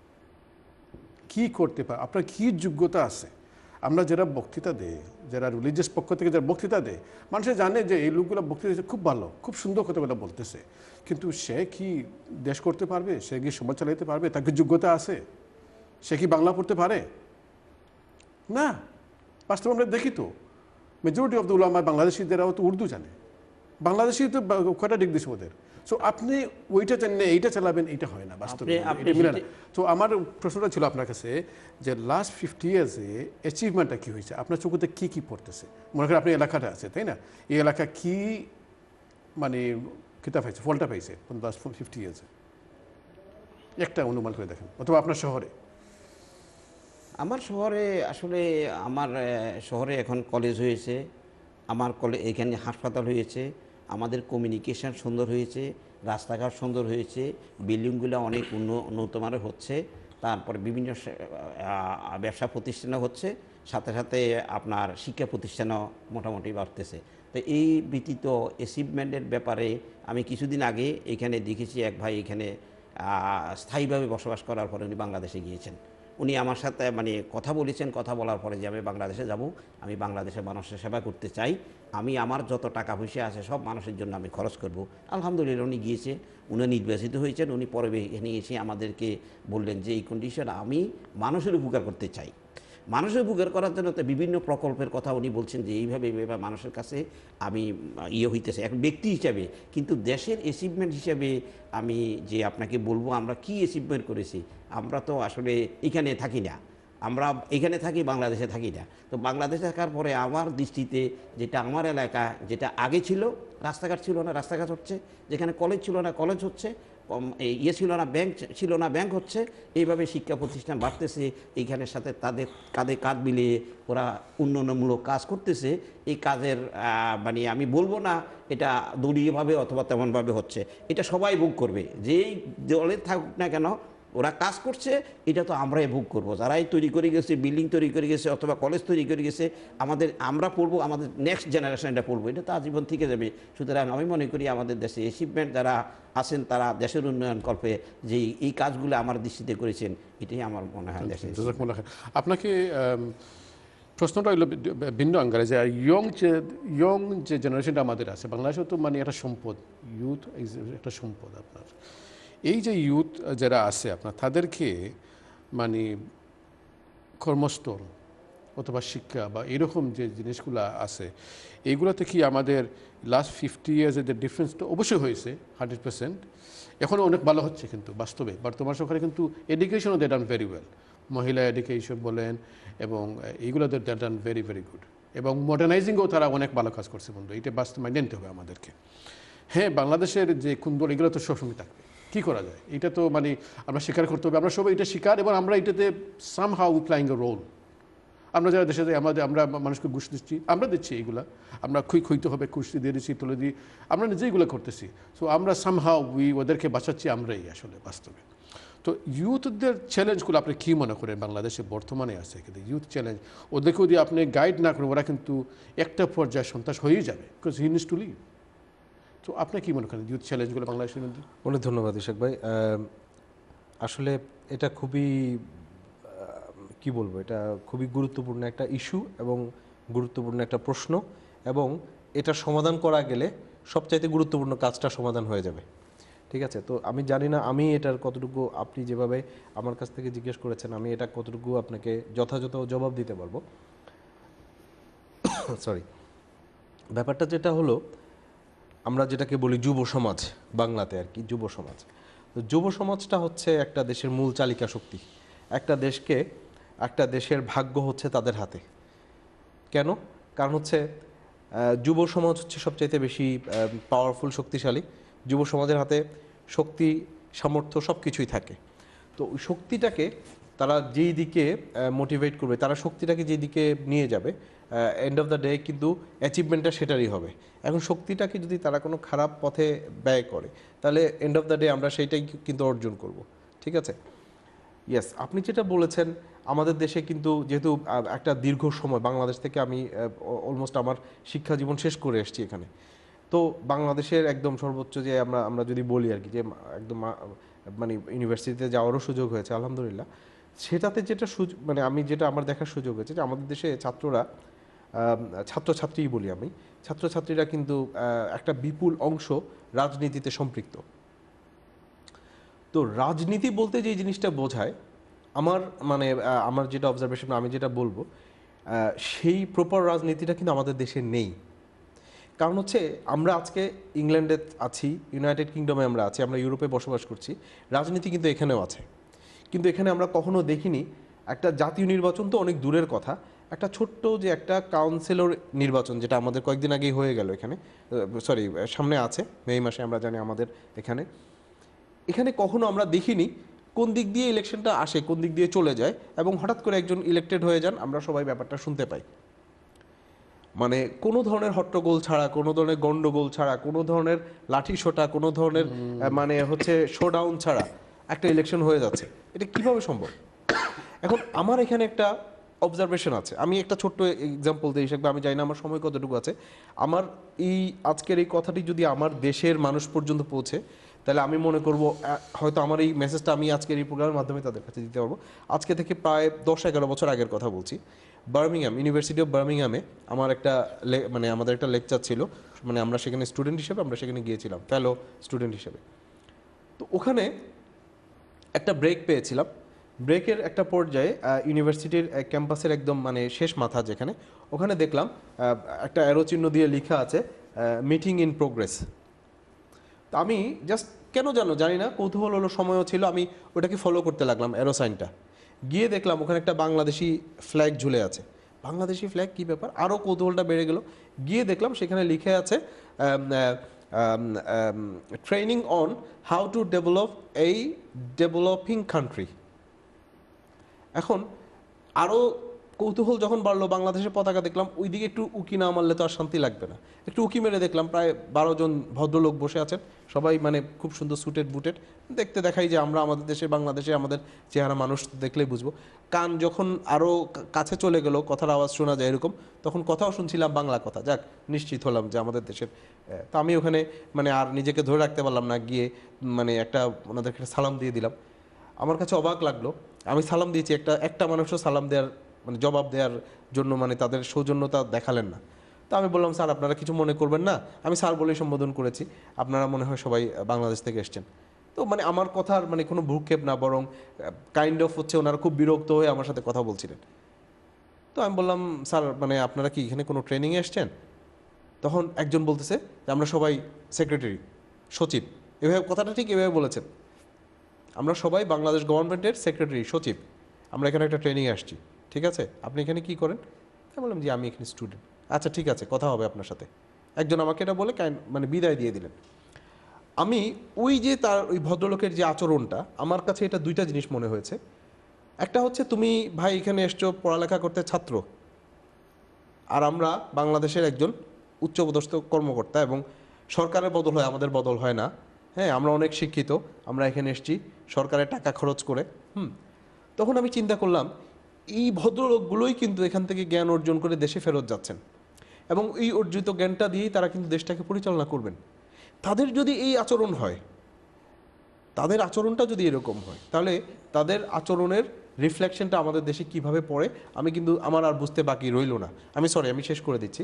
কি করতে পারেন, আপনার কী যোগ্যতা আছে। আমরা যারা বক্তৃতা দেয়, যারা রিলিজিয়াস পক্ষ থেকে যারা বক্তৃতা দেয়, মানুষে জানে যে এই লোকগুলো বক্তৃতা খুব ভালো, খুব সুন্দর কথাগুলো বলতেছে, কিন্তু সে কি দেশ করতে পারবে? সে কি সমাজ চালাইতে পারবে? তার কি যোগ্যতা আছে? সে কি বাংলা পড়তে পারে? না। বাস্তবে আমরা দেখি তো মেজরিটি অফ দ্য উলামা বাংলাদেশিদেরাও তো উর্দু জানে, বাংলাদেশি তো কয়টা ডিগ্রি দিচ্ছে ওদের। সো আপনি ওইটা জানেন এইটা চালাবেন, এইটা হয় না বাস্তবে, এটা মিলে না। তো আমার প্রশ্নটা ছিল আপনার কাছে যে লাস্ট 50 ইয়ার্সে অ্যাচিভমেন্টটা কী হয়েছে, আপনার চোখতে কী কী পড়তেছে? মনে করেন আপনি এলাকাটা আছে, তাই না, এই এলাকা কি মানে কিতা পাইছে, ফলটা পাইছে লাস্ট 50 ইয়ার্সে, একটা অনুমান করে দেখেন, অথবা আপনার শহরে। আমার শহরে আসলে আমার শহরে এখন কলেজ হয়েছে, আমার এখানে হাসপাতাল হয়েছে, আমাদের কমিউনিকেশন সুন্দর হয়েছে, রাস্তাঘাট সুন্দর হয়েছে, বিল্ডিংগুলো অনেক উন্নতমানের হচ্ছে, তারপরে বিভিন্ন ব্যবসা প্রতিষ্ঠানও হচ্ছে, সাথে সাথে আপনার শিক্ষা প্রতিষ্ঠানও মোটামুটি বাড়তেছে। তো এই ব্যতীত অ্যাচিভমেন্টের ব্যাপারে আমি কিছুদিন আগে এখানে দেখেছি এক ভাই এখানে স্থায়ীভাবে বসবাস করার পরে উনি বাংলাদেশে গিয়েছেন। উনি আমার সাথে মানে কথা বলেছেন, কথা বলার পরে যে আমি বাংলাদেশে যাব, আমি বাংলাদেশের মানুষের সেবা করতে চাই, আমি আমার যত টাকা পয়সা আছে সব মানুষের জন্য আমি খরচ করব। আলহামদুলিল্লাহ উনি গিয়েছে, উনি নির্বাচিত হয়েছেন। উনি পরে এখানে এসে আমাদেরকে বললেন যে এই কন্ডিশন আমি মানুষের উপকার করতে চাই। মানুষের উপকার করার জন্য তো বিভিন্ন প্রকল্পের কথা উনি বলছেন যে এইভাবে এইভাবে মানুষের কাছে আমি হইতেছে এক ব্যক্তি হিসাবে, কিন্তু দেশের অ্যাচিভমেন্ট হিসাবে আমি যে আপনাকে বলবো আমরা কি অ্যাচিভমেন্ট করেছি। আমরা তো আসলে এখানে থাকি না, আমরা এখানে থাকি, বাংলাদেশে থাকি না। তো বাংলাদেশে থাকার পরে আমার দৃষ্টিতে যেটা আমার এলাকা, যেটা আগে ছিল রাস্তাঘাট ছিল না, রাস্তাঘাট হচ্ছে, যেখানে কলেজ ছিল না কলেজ হচ্ছে, ছিল না ব্যাংক ছিল না ব্যাংক হচ্ছে, এইভাবে শিক্ষা প্রতিষ্ঠান বাড়তেছে। এইখানের সাথে তাদের কাঁধে কাঁধ মিলিয়ে ওরা উন্নয়নমূলক কাজ করতেছে। এই কাজের মানে আমি বলবো না এটা দলীয়ভাবে অথবা তেমনভাবে হচ্ছে, এটা সবাই ভোগ করবে, যেই দলে থাকুক না কেন ওরা কাজ করছে, এটা তো আমরাই ভোগ করবো। যারাই তৈরি করে গেছে, বিল্ডিং তৈরি করে গেছে অথবা কলেজ তৈরি করে গেছে, আমরা পড়বো, আমাদের নেক্সট জেনারেশন এটা পড়বো, এটা তো আজীবন থেকে যাবে। সুতরাং আমি মনে করি আমাদের দেশে অ্যাচিভমেন্ট যারা আছেন তারা দেশের উন্নয়ন কল্পে যে এই কাজগুলো আমার দৃষ্টিতে করেছেন, এটাই আমার মনে হয় দেশে। আপনাকে প্রশ্নটা হলো ভিন্ন আঙ্গারে, যে ইয়ং যে জেনারেশনটা আমাদের আছে বাংলাদেশে, তো মানে একটা সম্পদ, ইউথ একটা সম্পদ। আপনার এই যে ইউথ যারা আছে আপনার, তাদেরকে মানে কর্মস্থল অথবা শিক্ষা বা এরকম যে জিনিসগুলো আছে, এইগুলোতে কি আমাদের লাস্ট 50 ইয়ার্সের যে ডিফারেন্স তো অবশ্যই হয়েছে 100%, এখনও অনেক ভালো হচ্ছে, কিন্তু বাস্তবে বর্তমান সরকারে কিন্তু এডুকেশনও দে ডান ভেরি ওয়েল, মহিলা এডুকেশন বলেন, এবং এইগুলো they done very very good, এবং মডার্নাইজিংও তারা অনেক ভালো কাজ করছে বন্ধু, এটা বাস্তব মাইনে নিতে হবে আমাদেরকে। হ্যাঁ, বাংলাদেশের যে কুন্দল এগুলো তো সবসময় থাকবে, কী করা যায়, এটা তো মানে আমরা স্বীকার করতে হবে, আমরা সবাই এটা স্বীকার, এবং আমরা এটাতে সামহাউ প্লাইং এ রোল। আমরা যারা দেশে যাই, আমরা মানুষকে ঘুষ দিচ্ছি, আমরা দিচ্ছি এইগুলা, আমরা খুঁইতে হবে, কুস্তি দিয়ে দিচ্ছি, তুলে দিই, আমরা নিজেই এগুলো করতেছি। সো আমরা সামহাউ ওদেরকে বাঁচাচ্ছি আমরাই আসলে বাস্তবে। তো ইউথদের চ্যালেঞ্জগুলো আপনি কী মনে করেন বাংলাদেশে বর্তমানে আছে, কিন্তু ইউথ চ্যালেঞ্জ, ওদেরকে যদি আপনি গাইড না করেন ওরা কিন্তু একটা পর্যায়ে সন্ত্রাস হয়েই যাবে, because he needs to live. তো আপনি কী মনে করেন ইউথ চ্যালেঞ্জগুলো বাংলাদেশের মধ্যে? অনেক ধন্যবাদ ইশাক ভাই। আসলে এটা খুবই কি বলবো, এটা খুবই গুরুত্বপূর্ণ একটা ইস্যু এবং গুরুত্বপূর্ণ একটা প্রশ্ন, এবং এটা সমাধান করা গেলে সবচাইতে গুরুত্বপূর্ণ কাজটা সমাধান হয়ে যাবে। ঠিক আছে, তো আমি জানি না আমি এটার কতটুকু, আপনি যেভাবে আমার কাছ থেকে জিজ্ঞেস করেছেন, আমি এটা কতটুকু আপনাকে যথাযথ জবাব দিতে পারবো। সরি, ব্যাপারটা যেটা হলো, আমরা যেটাকে বলি যুব সমাজ, বাংলাতে আর কি যুব সমাজ। তো যুব সমাজটা হচ্ছে একটা দেশের মূল চালিকা শক্তি। একটা দেশের ভাগ্য হচ্ছে তাদের হাতে। কেন? কারণ হচ্ছে যুব সমাজ হচ্ছে সবচাইতে বেশি পাওয়ারফুল, শক্তিশালী। যুব সমাজের হাতে শক্তি, সামর্থ্য সব কিছুই থাকে। তো ওই শক্তিটাকে তারা যেই দিকে মোটিভেট করবে, তারা শক্তিটাকে যেই দিকে নিয়ে যাবে, এন্ড অফ দ্য ডে কিন্তু অ্যাচিভমেন্টটা সেটারই হবে। এখন শক্তিটাকে যদি তারা কোনো খারাপ পথে ব্যয় করে, তাহলে এন্ড অফ দ্য ডে আমরা সেইটাই কিন্তু অর্জন করব। ঠিক আছে, ইয়েস, আপনি যেটা বলেছেন, আমাদের দেশে কিন্তু যেহেতু একটা দীর্ঘ সময় বাংলাদেশ থেকে আমি অলমোস্ট আমার শিক্ষা জীবন শেষ করে এসেছি এখানে, তো বাংলাদেশের একদম সর্বোচ্চ যে আমরা যদি বলি আর কি, যে একদম মানে ইউনিভার্সিটিতে যাওয়ারও সুযোগ হয়েছে আলহামদুলিল্লাহ। সেটাতে যেটা মানে আমি যেটা আমার দেখার সুযোগ হয়েছে যে আমাদের দেশে ছাত্রছাত্রীই বলি আমি, ছাত্রছাত্রীরা কিন্তু একটা বিপুল অংশ রাজনীতিতে সম্পৃক্ত। তো রাজনীতি বলতে যে জিনিসটা বোঝায়, আমার যেটা অবজারভেশন, আমি যেটা বলবো, সেই প্রপার রাজনীতিটা কিন্তু আমাদের দেশে নেই। কারণ হচ্ছে আমরা আজকে ইংল্যান্ডে আছি, ইউনাইটেড কিংডমে আমরা আছি, আমরা ইউরোপে বসবাস করছি, রাজনীতি কিন্তু এখানেও আছে। কিন্তু এখানে আমরা কখনো দেখিনি একটা জাতীয় নির্বাচন তো অনেক দূরের কথা, একটা ছোট্ট যে একটা কাউন্সিলর নির্বাচন, যেটা আমাদের কয়েকদিন আগেই হয়ে গেল এখানে, সামনে আছে মে মাসে, আমরা জানি আমাদের এখানে কখনো আমরা দেখিনি কোন দিক দিয়ে ইলেকশনটা আসে, কোন দিক দিয়ে চলে যায়, এবং হঠাৎ করে একজন ইলেক্টেড হয়ে যান, আমরা সবাই ব্যাপারটা শুনতে পাই। মানে কোনো ধরনের হট্টগোল ছাড়া, কোনো ধরনের গন্ডগোল ছাড়া, কোনো ধরনের লাঠিসোঁটা, কোনো ধরনের শোডাউন ছাড়া একটা ইলেকশন হয়ে যাচ্ছে। এটা কিভাবে সম্ভব? এখন আমার এখানে একটা অবজারভেশন আছে, আমি একটা ছোট্ট এক্সাম্পল দিই হিসেবে, আমি জানি না আমার সময় কতটুকু আছে। আমার আজকের এই কথাটি যদি আমার দেশের মানুষ পর্যন্ত পৌঁছে, তাহলে আমি মনে করব হয়তো আমার এই মেসেজটা আমি আজকের এই প্রোগ্রামের মাধ্যমে তাদের কাছে দিতে পারবো। আজকে থেকে প্রায় 10-11 বছর আগের কথা বলছি। বার্মিংহাম, ইউনিভার্সিটি অফ বার্মিংহামে আমার একটা মানে আমাদের একটা লেকচার ছিল, মানে আমরা সেখানে স্টুডেন্ট হিসেবে আমরা সেখানে গিয়েছিলাম, ফেলো স্টুডেন্ট হিসেবে। তো ওখানে একটা ব্রেক পেয়েছিলাম। ব্রেকের একটা পর্যায়ে ইউনিভার্সিটির ক্যাম্পাসের একদম মানে শেষ মাথা যেখানে, ওখানে দেখলাম একটা অ্যারো চিহ্ন দিয়ে লেখা আছে মিটিং ইন প্রোগ্রেস। তো আমি জাস্ট কেন জানি না, কৌতূহল হলো, সময়ও ছিল, আমি ওটাকে ফলো করতে লাগলাম অ্যারো সাইনটা। গিয়ে দেখলাম ওখানে একটা বাংলাদেশি ফ্ল্যাগ ঝুলে আছে। বাংলাদেশি ফ্ল্যাগ, কী ব্যাপার, আরও কৌতূহলটা বেড়ে গেল। গিয়ে দেখলাম সেখানে লিখে আছে training on how to develop এই ডেভেলপিং কান্ট্রি। এখন আরও কৌতূহল যখন বাড়লো, বাংলাদেশের পতাকা দেখলাম, ওইদিকে একটু উকি না মারলে তো আর শান্তি লাগবে না। একটু উকি মেরে দেখলাম প্রায় 12 জন ভদ্রলোক বসে আছেন, সবাই মানে খুব সুন্দর সুটেড বুটেড। দেখতে দেখাই যে আমরা আমাদের দেশে, বাংলাদেশে আমাদের চেহারা মানুষ দেখলেই বুঝবো। কান যখন আরও কাছে চলে গেল, কথার আওয়াজ শোনা যায় এরকম, তখন কথাও শুনছিলাম বাংলা কথা। যাক, নিশ্চিত হলাম যে আমাদের দেশের। তো আমি ওখানে মানে আর নিজেকে ধরে রাখতে পারলাম না, গিয়ে মানে ওনাদেরকে সালাম দিয়ে দিলাম। আমার কাছে অবাক লাগলো, আমি সালাম দিয়েছি, একটা মানুষও সালাম দেওয়ার মানে জবাব দেওয়ার জন্য মানে তাদের সৌজন্যতা দেখালেন না। তো আমি বললাম, স্যার আপনারা কিছু মনে করবেন না, আমি স্যার বলেই সম্বোধন করেছি, আপনারা মনে হয় সবাই বাংলাদেশ থেকে এসছেন। তো মানে আমার কথার মানে কোনো ভ্রুক্ষেপ না, বরং কাইন্ড অফ হচ্ছে ওনারা খুব বিরক্ত হয়ে আমার সাথে কথা বলছিলেন। তো আমি বললাম, স্যার মানে আপনারা কি এখানে কোনো ট্রেনিংয়ে এসছেন? তখন একজন বলতেছে যে আমরা সবাই সেক্রেটারি, সচিব, এভাবে কথাটা ঠিক এভাবে বলেছেন, আমরা সবাই বাংলাদেশ গভর্নমেন্টের সেক্রেটারি, সচিব, আমরা এখানে একটা ট্রেনিংয়ে আসছি, ঠিক আছে, আপনি এখানে কি করেন? আমি বললাম যে আমি এখানে স্টুডেন্ট। আচ্ছা ঠিক আছে, কথা হবে আপনার সাথে। একজন আমাকে এটা বলে মানে বিদায় দিয়ে দিলেন। আমি ওই যে তার ওই ভদ্রলোকের যে আচরণটা, আমার কাছে এটা দুইটা জিনিস মনে হয়েছে। একটা হচ্ছে, তুমি ভাই এখানে এসছো পড়ালেখা করতে, ছাত্র, আর আমরা বাংলাদেশের একজন উচ্চপদস্থ কর্মকর্তা, এবং সরকারের বদল হয়, আমাদের বদল হয় না। হ্যাঁ, আমরা অনেক শিক্ষিত, আমরা এখানে এসেছি সরকারের টাকা খরচ করে। তখন আমি চিন্তা করলাম, এই ভদ্রলোকগুলোই কিন্তু এখান থেকে জ্ঞান অর্জন করে দেশে ফেরত যাচ্ছেন, এবং এই অর্জিত জ্ঞানটা দিয়েই তারা কিন্তু দেশটাকে পরিচালনা করবেন। তাদের যদি এই আচরণ হয়, তাদের আচরণটা যদি এরকম হয়, তাহলে তাদের আচরণের রিফ্লেকশনটা আমাদের দেশে কিভাবে পড়ে, আমি কিন্তু আমার আর বুঝতে বাকি রইল না। আমি শেষ করে দিচ্ছি।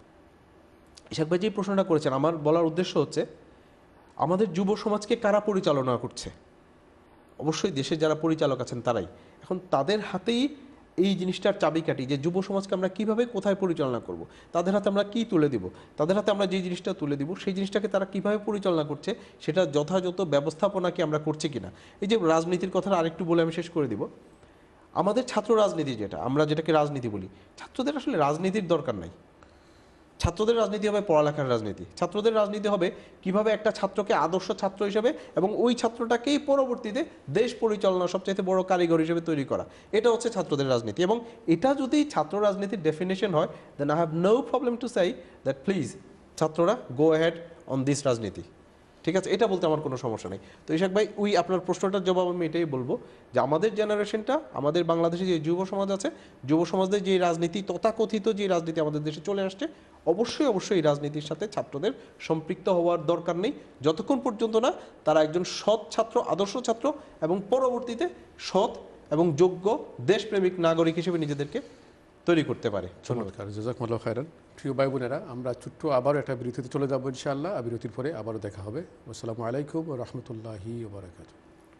ইশাক ভাই যে প্রশ্নটা করেছেন, আমার বলার উদ্দেশ্য হচ্ছে, আমাদের যুব সমাজকে কারা পরিচালনা করছে? অবশ্যই দেশের যারা পরিচালক আছেন তারাই। এখন তাদের হাতেই এই জিনিসটার চাবিকাঠি, যে যুব সমাজকে আমরা কিভাবে কোথায় পরিচালনা করব, তাদের হাতে আমরা কি তুলে দিব, তাদের হাতে আমরা যে জিনিসটা তুলে দিব, সেই জিনিসটাকে তারা কিভাবে পরিচালনা করছে, সেটা যথাযথ ব্যবস্থাপনা কি আমরা করছি কিনা। এই যে রাজনীতির কথাটা আরেকটু বলে আমি শেষ করে দিব। আমাদের ছাত্র রাজনীতি, আমরা যেটাকে রাজনীতি বলি, ছাত্রদের আসলে রাজনীতির দরকার নাই। ছাত্রদের রাজনীতি হবে পড়ালেখার রাজনীতি। ছাত্রদের রাজনীতি হবে কিভাবে একটা ছাত্রকে আদর্শ ছাত্র হিসেবে, এবং ওই ছাত্রটাকেই পরবর্তীতে দেশ পরিচালনার সবচাইতে বড় কারিগর হিসেবে তৈরি করা। এটা হচ্ছে ছাত্রদের রাজনীতি। এবং এটা যদি ছাত্র রাজনীতির ডেফিনেশন হয়, then I have no problem to say that please ছাত্ররা গো অ্যাহেড অন দিস রাজনীতি, ঠিক আছে, এটা বলতে আমার কোনো সমস্যা নেই। তো ইশাক ভাই, আপনার প্রশ্নটার জবাব আমি এটাই বলবো, যে আমাদের জেনারেশনটা, আমাদের বাংলাদেশে যে যুব সমাজ আছে, যুব সমাজদের যে রাজনীতি, তথাকথিত যে রাজনীতি আমাদের দেশে চলে আসছে, অবশ্যই এই রাজনীতির সাথে ছাত্রদের সম্পৃক্ত হওয়ার দরকার নেই, যতক্ষণ পর্যন্ত না তারা একজন সৎ ছাত্র, আদর্শ ছাত্র, এবং পরবর্তীতে সৎ এবং যোগ্য দেশপ্রেমিক নাগরিক হিসেবে নিজেদেরকে তৈরি করতে পারে। চমৎকার, জাযাকুমুল্লাহু খাইরান। প্রিয় ভাই বোনেরা, আমরা ছোট্ট আবারও একটা বিরতিতে চলে যাবো ইনশাআল্লাহ। বিরতির পরে আবারও দেখা হবে। আসসালামু আলাইকুম ওয়া রাহমাতুল্লাহি ওয়া বারাকাতুহু।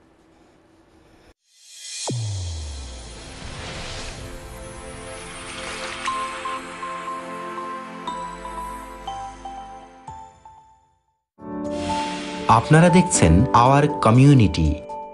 আপনারা দেখছেন আওয়ার কমিউনিটি।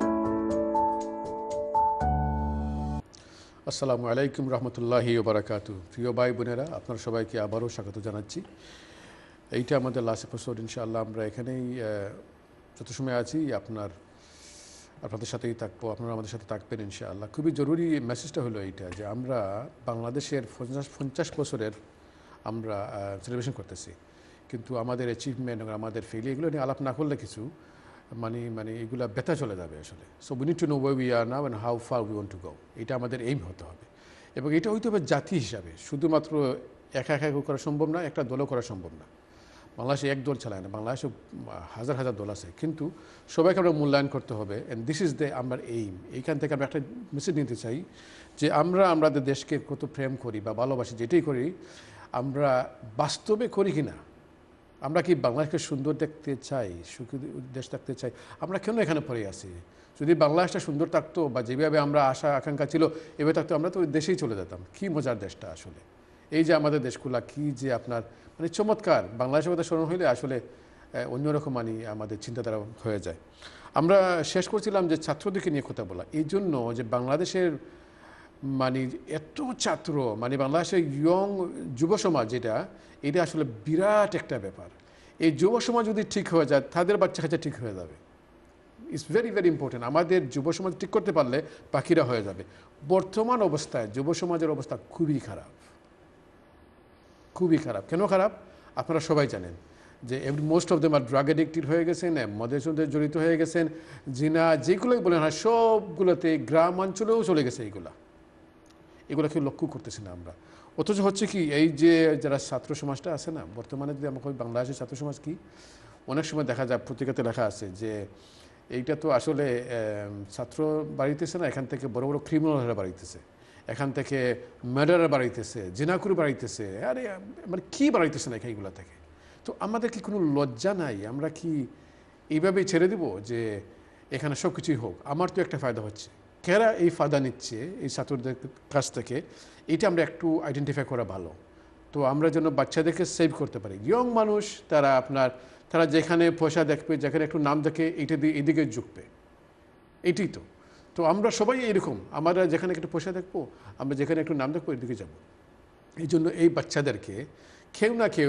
আসসালামু আলাইকুম রহমতুল্লাহি ওয়া বারাকাতুহু। প্রিয় ভাই বোনেরা, আপনারা সবাইকে আবারও স্বাগত জানাচ্ছি। এইটা আমাদের লাস্ট এপিসোড। ইনশাআল্লাহ আমরা এখানেই যত সময় আছি আপনাদের সাথেই থাকবো, আপনারা আমাদের সাথে থাকবেন ইনশাআল্লাহ। খুবই জরুরি মেসেজটা হলো এইটা, যে আমরা বাংলাদেশের 50 বছরের আমরা সেলিব্রেশন করতেছি, কিন্তু আমাদের অ্যাচিভমেন্ট এবং আমাদের ফেইল, এগুলো নিয়ে আলাপ না করলে কিছু মানে এগুলো ব্যথা চলে যাবে আসলে। So we need to know where we are now and how far we want to go. এটা আমাদের এইম হতে হবে, এবং এটা হইতে হবে জাতি হিসাবে। শুধুমাত্র একা করা সম্ভব না, একটা দলও করা সম্ভব না। বাংলাদেশে এক দল চালায় না, বাংলাদেশে হাজার হাজার দল আছে, কিন্তু সবাইকে আমরা মূল্যায়ন করতে হবে। অ্যান্ড দিস ইজ দ্য আমার এইম। এইখান থেকে আমরা একটা মেসেজ নিতে চাই যে আমরা আমাদের দেশকে কত প্রেম করি বা ভালোবাসি, যেটাই করি আমরা বাস্তবে করি কি না। আমরা কি বাংলাদেশকে সুন্দর দেখতে চাই, সুখী দেশ দেখতে চাই? আমরা কেন এখানে পড়ে আছি? যদি বাংলাদেশটা সুন্দর থাকতো বা যেভাবে আমরা আশা আকাঙ্ক্ষা ছিল এভাবে থাকতো, আমরা তো ওই দেশেই চলে যেতাম। কী মজার দেশটা আসলে, এই যে আমাদের দেশগুলা কি যে আপনার মানে চমৎকার। বাংলাদেশের কথা স্মরণ হইলে আসলে অন্যরকম মানে আমাদের চিন্তাধারা হয়ে যায়। আমরা শেষ করছিলাম যে ছাত্রদেরকে নিয়ে কথা বলা, এই জন্য যে বাংলাদেশের মানে এত ছাত্র, মানে বাংলাদেশের ইয়ং যুব সমাজ যেটা, এটা আসলে বিরাট একটা ব্যাপার। এই যুব সমাজ যদি ঠিক হয়ে যায়, তাদের বাচ্চা কাচ্চা ঠিক হয়ে যাবে। It's very very important. আমাদের যুব সমাজ ঠিক করতে পারলে বাকিরা হয়ে যাবে। বর্তমান অবস্থায় যুব সমাজের অবস্থা খুবই খারাপ, খুবই খারাপ। কেন খারাপ আপনারা সবাই জানেন, যে most of them are drug addicted হয়ে গেছেন, মদের সঙ্গে জড়িত হয়ে গেছেন, জিনা যেগুলোই বলেন হয় সবগুলোতে গ্রাম অঞ্চলেও চলে গেছে। এগুলো কেউ লক্ষ্য করতেছি না আমরা। অথচ হচ্ছে কি, এই যে যারা ছাত্র সমাজটা আছে না, বর্তমানে যদি আমরা বাংলাদেশের ছাত্র সমাজ কি, অনেক সময় দেখা যায় পত্রিকাতে লেখা আছে যে এইটা তো আসলে ছাত্র বাড়িতেছে না, এখান থেকে বড় বড় ক্রিমিনালরা বাড়িতেছে, এখান থেকে মার্ডাররা বাড়িতেছে, জিনাকুর বাড়িতেছে। আরে মানে কী বাড়িতেছে না এইগুলো থেকে? তো আমাদের কি কোনো লজ্জা নাই? আমরা কি এইভাবেই ছেড়ে দিব যে এখানে সব কিছুই হোক? আমার তো একটা ফায়দা হচ্ছে, কারা এই ফায়দা নিচ্ছে এই ছাত্রদের কাছ থেকে, এটা আমরা একটু আইডেন্টিফাই করা ভালো। তো আমরা যেন বাচ্চাদেরকে সেভ করতে পারি। ইয়ং মানুষ তারা যেখানে পয়সা দেখবে, যেখানে একটু নাম দেখে, এইটা দিয়ে এদিকে ঝুঁকবে। এইটাই তো। তো আমরা সবাই এরকম, আমরা যেখানে একটু পয়সা দেখবো, আমরা যেখানে একটু নাম দেখবো, এদিকে যাব। এই জন্য এই বাচ্চাদেরকে কেউ না কেউ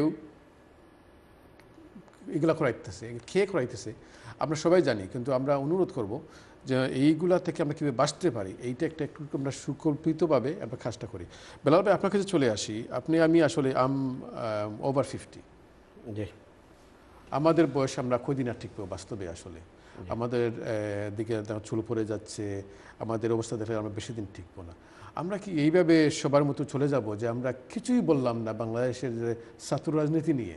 এগুলা করাইতেছে, খেয়ে করাইতেছে, আমরা সবাই জানি। কিন্তু আমরা অনুরোধ করব যে এইগুলা থেকে আমরা কীভাবে বাঁচতে পারি, এইটা একটু আমরা সুকল্পিতভাবে আমরা কাজটা করি। বেলাল ভাই, আপনার কাছে চলে আসি। আমি আসলে ওভার 50। জি, আমাদের বয়স আমরা কদিন আর টিকবো বাস্তবে? আসলে আমাদের দিকে চুল পড়ে যাচ্ছে, আমাদের অবস্থা দেখলে আমরা বেশি দিন টিকবো না। আমরা কি এইভাবে সবার মতো চলে যাব যে আমরা কিছুই বললাম না বাংলাদেশের ছাত্র রাজনীতি নিয়ে?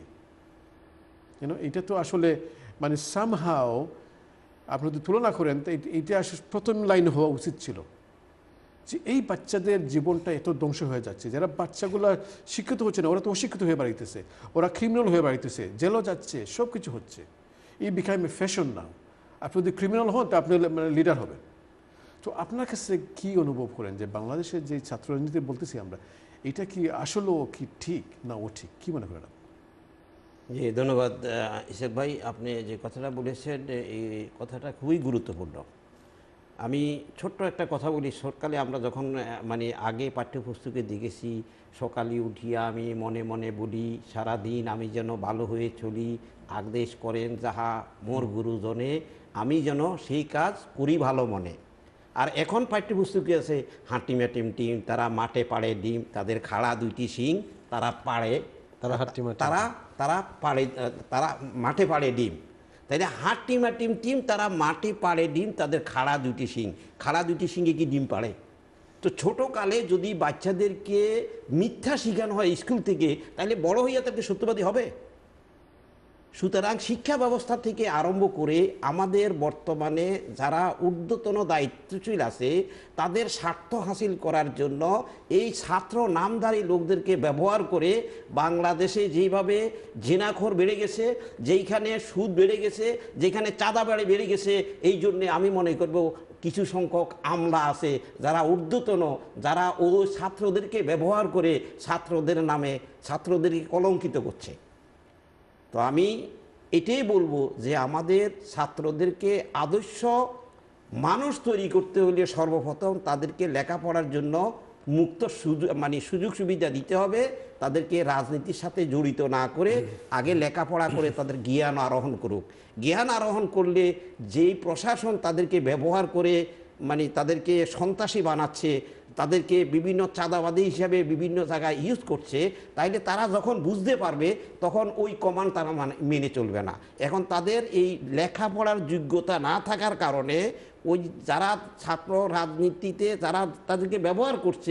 এটা তো আসলে মানে সামহাও আপনি যদি তুলনা করেন, তো এইটা আসলে প্রথম লাইন হওয়া উচিত ছিল যে এই বাচ্চাদের জীবনটা এত ধ্বংস হয়ে যাচ্ছে। যারা বাচ্চাগুলো শিক্ষিত হচ্ছে না, ওরা তো অশিক্ষিত হয়ে বাড়িতেছে, ওরা ক্রিমিনাল হয়ে বাড়িতেছে, জেলও যাচ্ছে, সব কিছু হচ্ছে। এই বিকাম এ ফ্যাশন নাও। আপনি যদি ক্রিমিনাল হন, তো আপনি মানে লিডার হবেন। তো আপনার কাছে কী অনুভব করেন যে বাংলাদেশের যে ছাত্র রাজনীতি বলতেছি আমরা, এটা কি আসলেও কি ঠিক না ও ঠিক, কী মনে করেন? জি, ধন্যবাদ ইসেক ভাই। আপনি যে কথাটা বলেছেন এই কথাটা খুবই গুরুত্বপূর্ণ। আমি ছোট্ট একটা কথা বলি। সকালে আমরা যখন মানে আগে পাঠ্যপুস্তকে দেখেছি, সকালে উঠিয়া আমি মনে মনে বলি, সারাদিন আমি যেন ভালো হয়ে চলি, আদেশ করেন যাহা মোর গুরুজনে, আমি যেন সেই কাজ করি ভালো মনে। আর এখন পাঠ্যপুস্তকে আছে হাঁটিমাটিম টিম, তারা মাঠে পাড়ে ডিম, তাদের খাড়া দুইটি শিং, তারা পাড়ে, তারা পাড়ে, তারা মাঠে পাড়ে ডিম। তাই না? হাঁটিমাটিম টিম, তারা মাঠে পাড়ে ডিম, তাদের খাড়া দুইটি শিং। খাড়া দুইটি শিঙে কি ডিম পাড়ে? তো ছোটোকালে যদি বাচ্চাদেরকে মিথ্যা শেখানো হয় স্কুল থেকে, তাহলে বড় হইয়া তাকে সত্যবাদী হবে? সুতরাং শিক্ষা ব্যবস্থা থেকে আরম্ভ করে আমাদের বর্তমানে যারা ঊর্ধ্বতন দায়িত্বশীল আছে, তাদের স্বার্থ হাসিল করার জন্য এই ছাত্র নামধারী লোকদেরকে ব্যবহার করে বাংলাদেশে যেইভাবে জিনাখোর বেড়ে গেছে, যেইখানে সুদ বেড়ে গেছে, যেখানে চাঁদাবাড়ি বেড়ে গেছে, এই জন্যে আমি মনে করব কিছু সংখ্যক আমলা আছে যারা ঊর্ধ্বতন, যারা ওই ছাত্রদেরকে ব্যবহার করে ছাত্রদের নামে ছাত্রদেরকে কলঙ্কিত করছে। তো আমি এটাই বলবো যে আমাদের ছাত্রদেরকে আদর্শ মানুষ তৈরি করতে হলে সর্বপ্রথম তাদেরকে লেখাপড়ার জন্য মুক্ত সুযোগ সুবিধা দিতে হবে। তাদেরকে রাজনীতির সাথে জড়িত না করে আগে লেখাপড়া করে তাদের জ্ঞান আরোহণ করুক। জ্ঞান আরোহণ করলে যেই প্রশাসন তাদেরকে ব্যবহার করে তাদেরকে সন্ত্রাসী বানাচ্ছে, তাদেরকে বিভিন্ন চাঁদাবাদী হিসাবে বিভিন্ন জায়গায় ইউজ করছে, তাইলে তারা যখন বুঝতে পারবে তখন ওই কমান্ড তারা মেনে চলবে না। এখন তাদের এই লেখাপড়ার যোগ্যতা না থাকার কারণে ওই যারা ছাত্র রাজনীতিতে যারা তাদেরকে ব্যবহার করছে,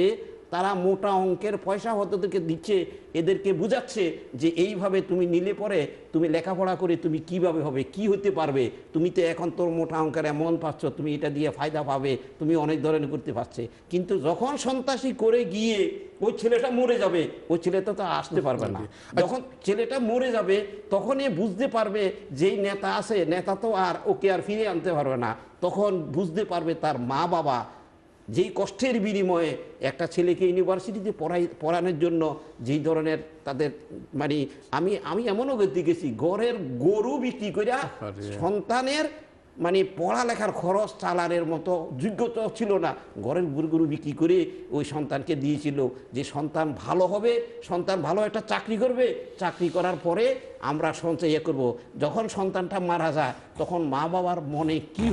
তারা মোটা অঙ্কের পয়সা হয়তোদেরকে দিচ্ছে, এদেরকে বুঝাচ্ছে যে এইভাবে তুমি নিলে পরে তুমি লেখাপড়া করে তুমি কিভাবে হবে, কি হতে পারবে, তুমি তো এখন তোর মোটা অঙ্কের অ্যামাউন্ট পাচ্ছ, তুমি এটা দিয়ে ফায়দা পাবে, তুমি অনেক ধরনের করতে পারছে। কিন্তু যখন সন্ত্রাসী করে গিয়ে ওই ছেলেটা মরে যাবে, ওই ছেলেটা তো আসতে পারবে না। যখন ছেলেটা মরে যাবে তখন এ বুঝতে পারবে যেই নেতা আছে, নেতা তো আর ওকে আর ফিরে আনতে পারবে না। তখন বুঝতে পারবে তার মা বাবা যেই কষ্টের বিনিময়ে একটা ছেলেকে ইউনিভার্সিটিতে পড়ানোর জন্য যেই ধরনের তাদের মানে আমি এমনও গেছি ঘরের গরু বিক্রি করে সন্তানের মানে পড়ালেখার খরচ চালানোর মতো যোগ্যতা ছিল না, ঘরের গরু বিক্রি করে ওই সন্তানকে দিয়েছিল যে সন্তান ভালো হবে, সন্তান ভালো একটা চাকরি করবে, চাকরি করার পরে আমরা সঞ্চয় করব। যখন সন্তানটা মারা যায় তখন মা বাবার মনে কি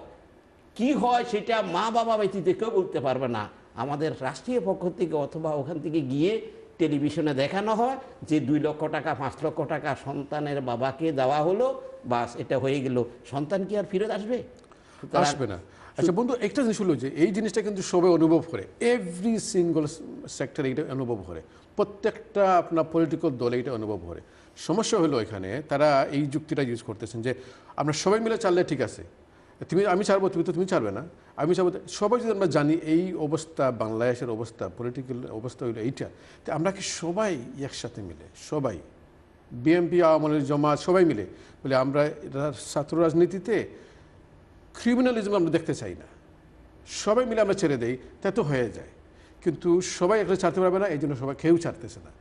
হয় সেটা মা বাবা ব্যতীত কেউ বলতে পারবে না। আমাদের রাষ্ট্রীয় পক্ষ থেকে অথবা ওখান থেকে গিয়ে টেলিভিশনে দেখানো হয় যে 2 লক্ষ টাকা 5 লক্ষ টাকা সন্তানের বাবাকে দেওয়া হলো, বাস এটা হয়ে গেল। সন্তান কি আর ফিরত আসবে? আসবে না। আচ্ছা বন্ধু, একটা জিনিস হলো যে এই জিনিসটা কিন্তু সবাই অনুভব করে, এভরি সিঙ্গল সেক্টরে এটা অনুভব করে, প্রত্যেকটা আপনার পলিটিক্যাল দলে এটা অনুভব করে। সমস্যা হলো এখানে তারা এই যুক্তিটা ইউজ করতেছেন যে আমরা সবাই মিলে চাললে ঠিক আছে, আমি ছাড়বো, তুমি ছাড়বে না, আমি ছাড়বো। সবাই যদি আমরা জানি এই অবস্থা, বাংলাদেশের অবস্থা, পলিটিক্যাল অবস্থা হইলো এইটা, তো আমরা কি সবাই একসাথে মিলে, সবাই বিএনপি, আওয়ামী লীগ, জামাত সবাই মিলে বলে আমরা ছাত্র রাজনীতিতে ক্রিমিনালিজম আমরা দেখতে চাই না, সবাই মিলে আমরা ছেড়ে দেই, তা তো হয়ে যায়। কিন্তু সবাই একটা ছাড়তে পারবে না, এই জন্য সবাই কেউ ছাড়তেছে না।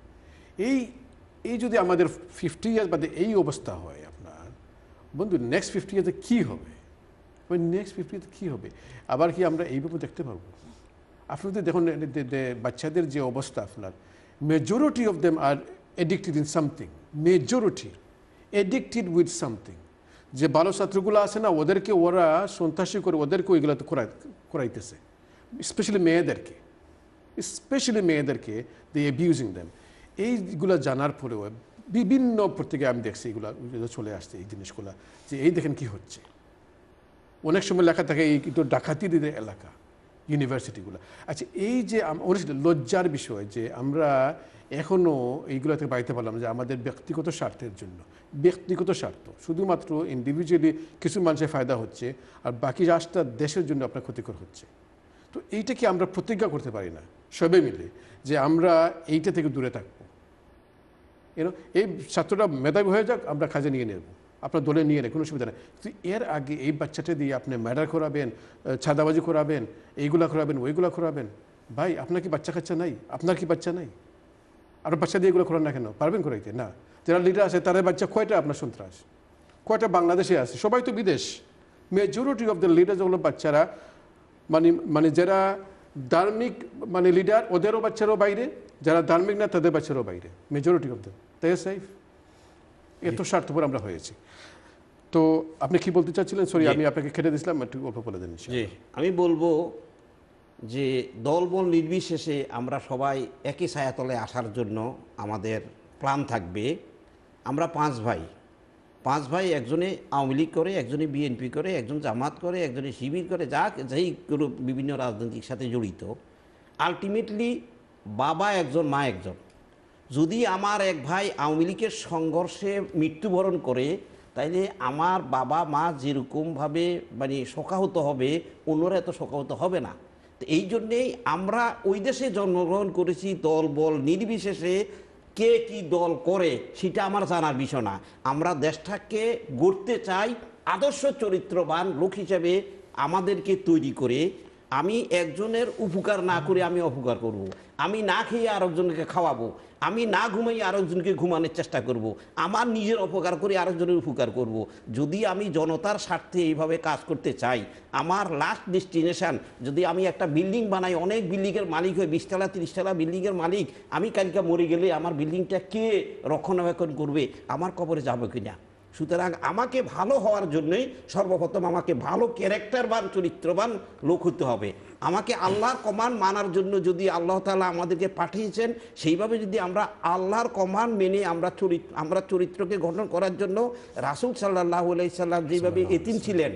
এই যদি আমাদের 50 ইয়ার্স বাদে এই অবস্থা হয় আপনার বন্ধু, নেক্সট 50 ইয়ার্সে কী হবে? ওই নেক্সট 50 ইয়ার্সে কী হবে? আবার কি আমরা এইভাবে দেখতে পারবো? আপনি যদি দেখুন বাচ্চাদের যে অবস্থা আপনার, majority of them are addicted in something, majority addicted with something. যে ভালো ছাত্রগুলো আছে না, ওদেরকে ওরা সন্ত্রাসী করে ওদেরকে ওইগুলো তো করাইতেছে, স্পেশালি মেয়েদেরকে দে অ্যাবিউজিং দেম। এইগুলো জানার পরেও বিভিন্ন পত্রিকায় আমি দেখছি এগুলো চলে আসছে এই জিনিসগুলো, যে এই দেখেন কি হচ্ছে। অনেক সময় লেখা থাকে এই কিন্তু ডাকাতিদের এলাকা ইউনিভার্সিটিগুলো। আচ্ছা, এই যে অনেক লজ্জার বিষয় যে আমরা এখনও এইগুলো থেকে পাইতে পারলাম যে আমাদের ব্যক্তিগত স্বার্থের জন্য, ব্যক্তিগত স্বার্থ, শুধুমাত্র ইন্ডিভিজুয়ালি কিছু মানুষের ফায়দা হচ্ছে আর বাকি রাষ্ট্র দেশের জন্য আপনার ক্ষতিকর হচ্ছে। তো এইটা কি আমরা প্রতিজ্ঞা করতে পারি না সবাই মিলে যে আমরা এইটা থেকে দূরে থাকবো? এই ছাত্রটা মেধাবী হয়ে যাক, আমরা কাজে নিয়ে নেব, আপনার দলে নিয়ে নেয়, কোনো অসুবিধা নেই। কিন্তু এর আগে এই বাচ্চাটা দিয়ে আপনি ম্যাডার করাবেন, ছাদাবাজি করাবেন, এইগুলা করাবেন, ওইগুলা করাবেন। ভাই, আপনার কি বাচ্চা কাচ্চা নাই? আপনার কি বাচ্চা নাই? আপনার বাচ্চা দিয়ে এগুলো করান না কেন? পারবেন করাইতে? না। যারা লিডার আছে তাদের বাচ্চা কয়টা আপনার সন্ত্রাস, কয়টা বাংলাদেশে আছে? সবাই তো বিদেশ। মেজরিটি অফ দ্য লিডার্স হলো বাচ্চারা, মানে যারা ধার্মিক লিডার ওদেরও বাচ্চারও বাইরে, যারা ধার্মিক না তাদের বাচ্চারও বাইরে, মেজরিটি অফ দ্য। তাই সাইফ এত স্বার্থপর আমরা হয়েছি। তো আপনি কি বলতে চাচ্ছিলেন? সরি, আমি আপনাকে খেটে দিয়েছিলাম, একটু অল্প বলে দেন। আমি বলবো যে দলবল নির্বিশেষে আমরা সবাই একই ছায়াতলে আসার জন্য আমাদের প্ল্যান থাকবে। আমরা 5 ভাই, একজনে আওয়ামী লীগ করে, একজনে বিএনপি করে, একজন জামাত করে, একজনে শিবির করে, যেই গ্রুপ বিভিন্ন রাজনৈতিক সাথে জড়িত। আলটিমেটলি বাবা একজন, মা একজন। যদি আমার এক ভাই আওয়ামী লীগের সংঘর্ষে মৃত্যুবরণ করে, তাইলে আমার বাবা মা যেরকমভাবে শোকাহত হবে, অন্যরা এত শোকাহত হবে না। তো এই জন্যেই আমরা ওই দেশে জন্মগ্রহণ করেছি, দল বল নির্বিশেষে কে কি দল করে সেটা আমার জানার বিষয় না। আমরা দেশটাকে গড়তে চাই আদর্শ চরিত্রবান লোক হিসেবে আমাদেরকে তৈরি করে। আমি একজনের উপকার না করে আমি অপকার করব, আমি না খেয়ে আরেকজনকে খাওয়াবো, আমি না ঘুমাই আরেকজনকে ঘুমানোর চেষ্টা করব, আমার নিজের অপকার করে আরেকজনের উপকার করব। যদি আমি জনতার স্বার্থে এইভাবে কাজ করতে চাই, আমার লাস্ট ডেস্টিনেশন, যদি আমি একটা বিল্ডিং বানাই, অনেক বিল্ডিংয়ের মালিক হয়ে 20 তলা 30 তলা বিল্ডিংয়ের মালিক, আমি কালকে মরে গেলে আমার বিল্ডিংটা কে রক্ষণাবেক্ষণ করবে? আমার কবরে যাবে কিনা? সুতরাং আমাকে ভালো হওয়ার জন্যই সর্বপ্রথম আমাকে ভালো ক্যারেক্টারবান চরিত্রবান লোক হতে হবে। আমাকে আল্লাহর কমান্ড মানার জন্য যদি আল্লাহ তাআলা আমাদেরকে পাঠিয়েছেন, সেইভাবে যদি আমরা আল্লাহর কমান্ড মেনে আমরা চরিত্রকে গঠন করার জন্য রাসূল সাল্লাল্লাহু আলাইহি সাল্লাম যেভাবে এতিম ছিলেন,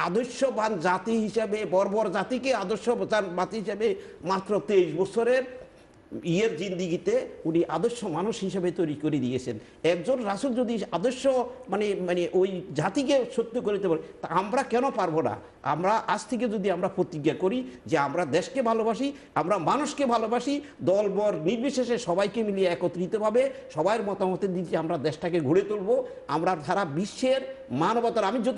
আদর্শবান জাতি হিসাবে, বর্বর জাতিকে আদর্শবান জাতি হিসাবে মাত্র 23 বছরের ইয়ের জিন্দিগিতে উনি আদর্শ মানুষ হিসেবে তৈরি করে দিয়েছেন। একজন রাসূল যদি আদর্শ মানে মানে ওই জাতিকে সত্য করে দিতে পারে, তা আমরা কেন পারবো না? আমরা আজ থেকে যদি আমরা প্রতিজ্ঞা করি যে আমরা দেশকে ভালোবাসি, আমরা মানুষকে ভালোবাসি, দলবল নির্বিশেষে সবাইকে মিলিয়ে একত্রিতভাবে সবার মতামতের দিকে আমরা দেশটাকে গড়ে তুলব। আমরা সারা বিশ্বের মানবতার, আমি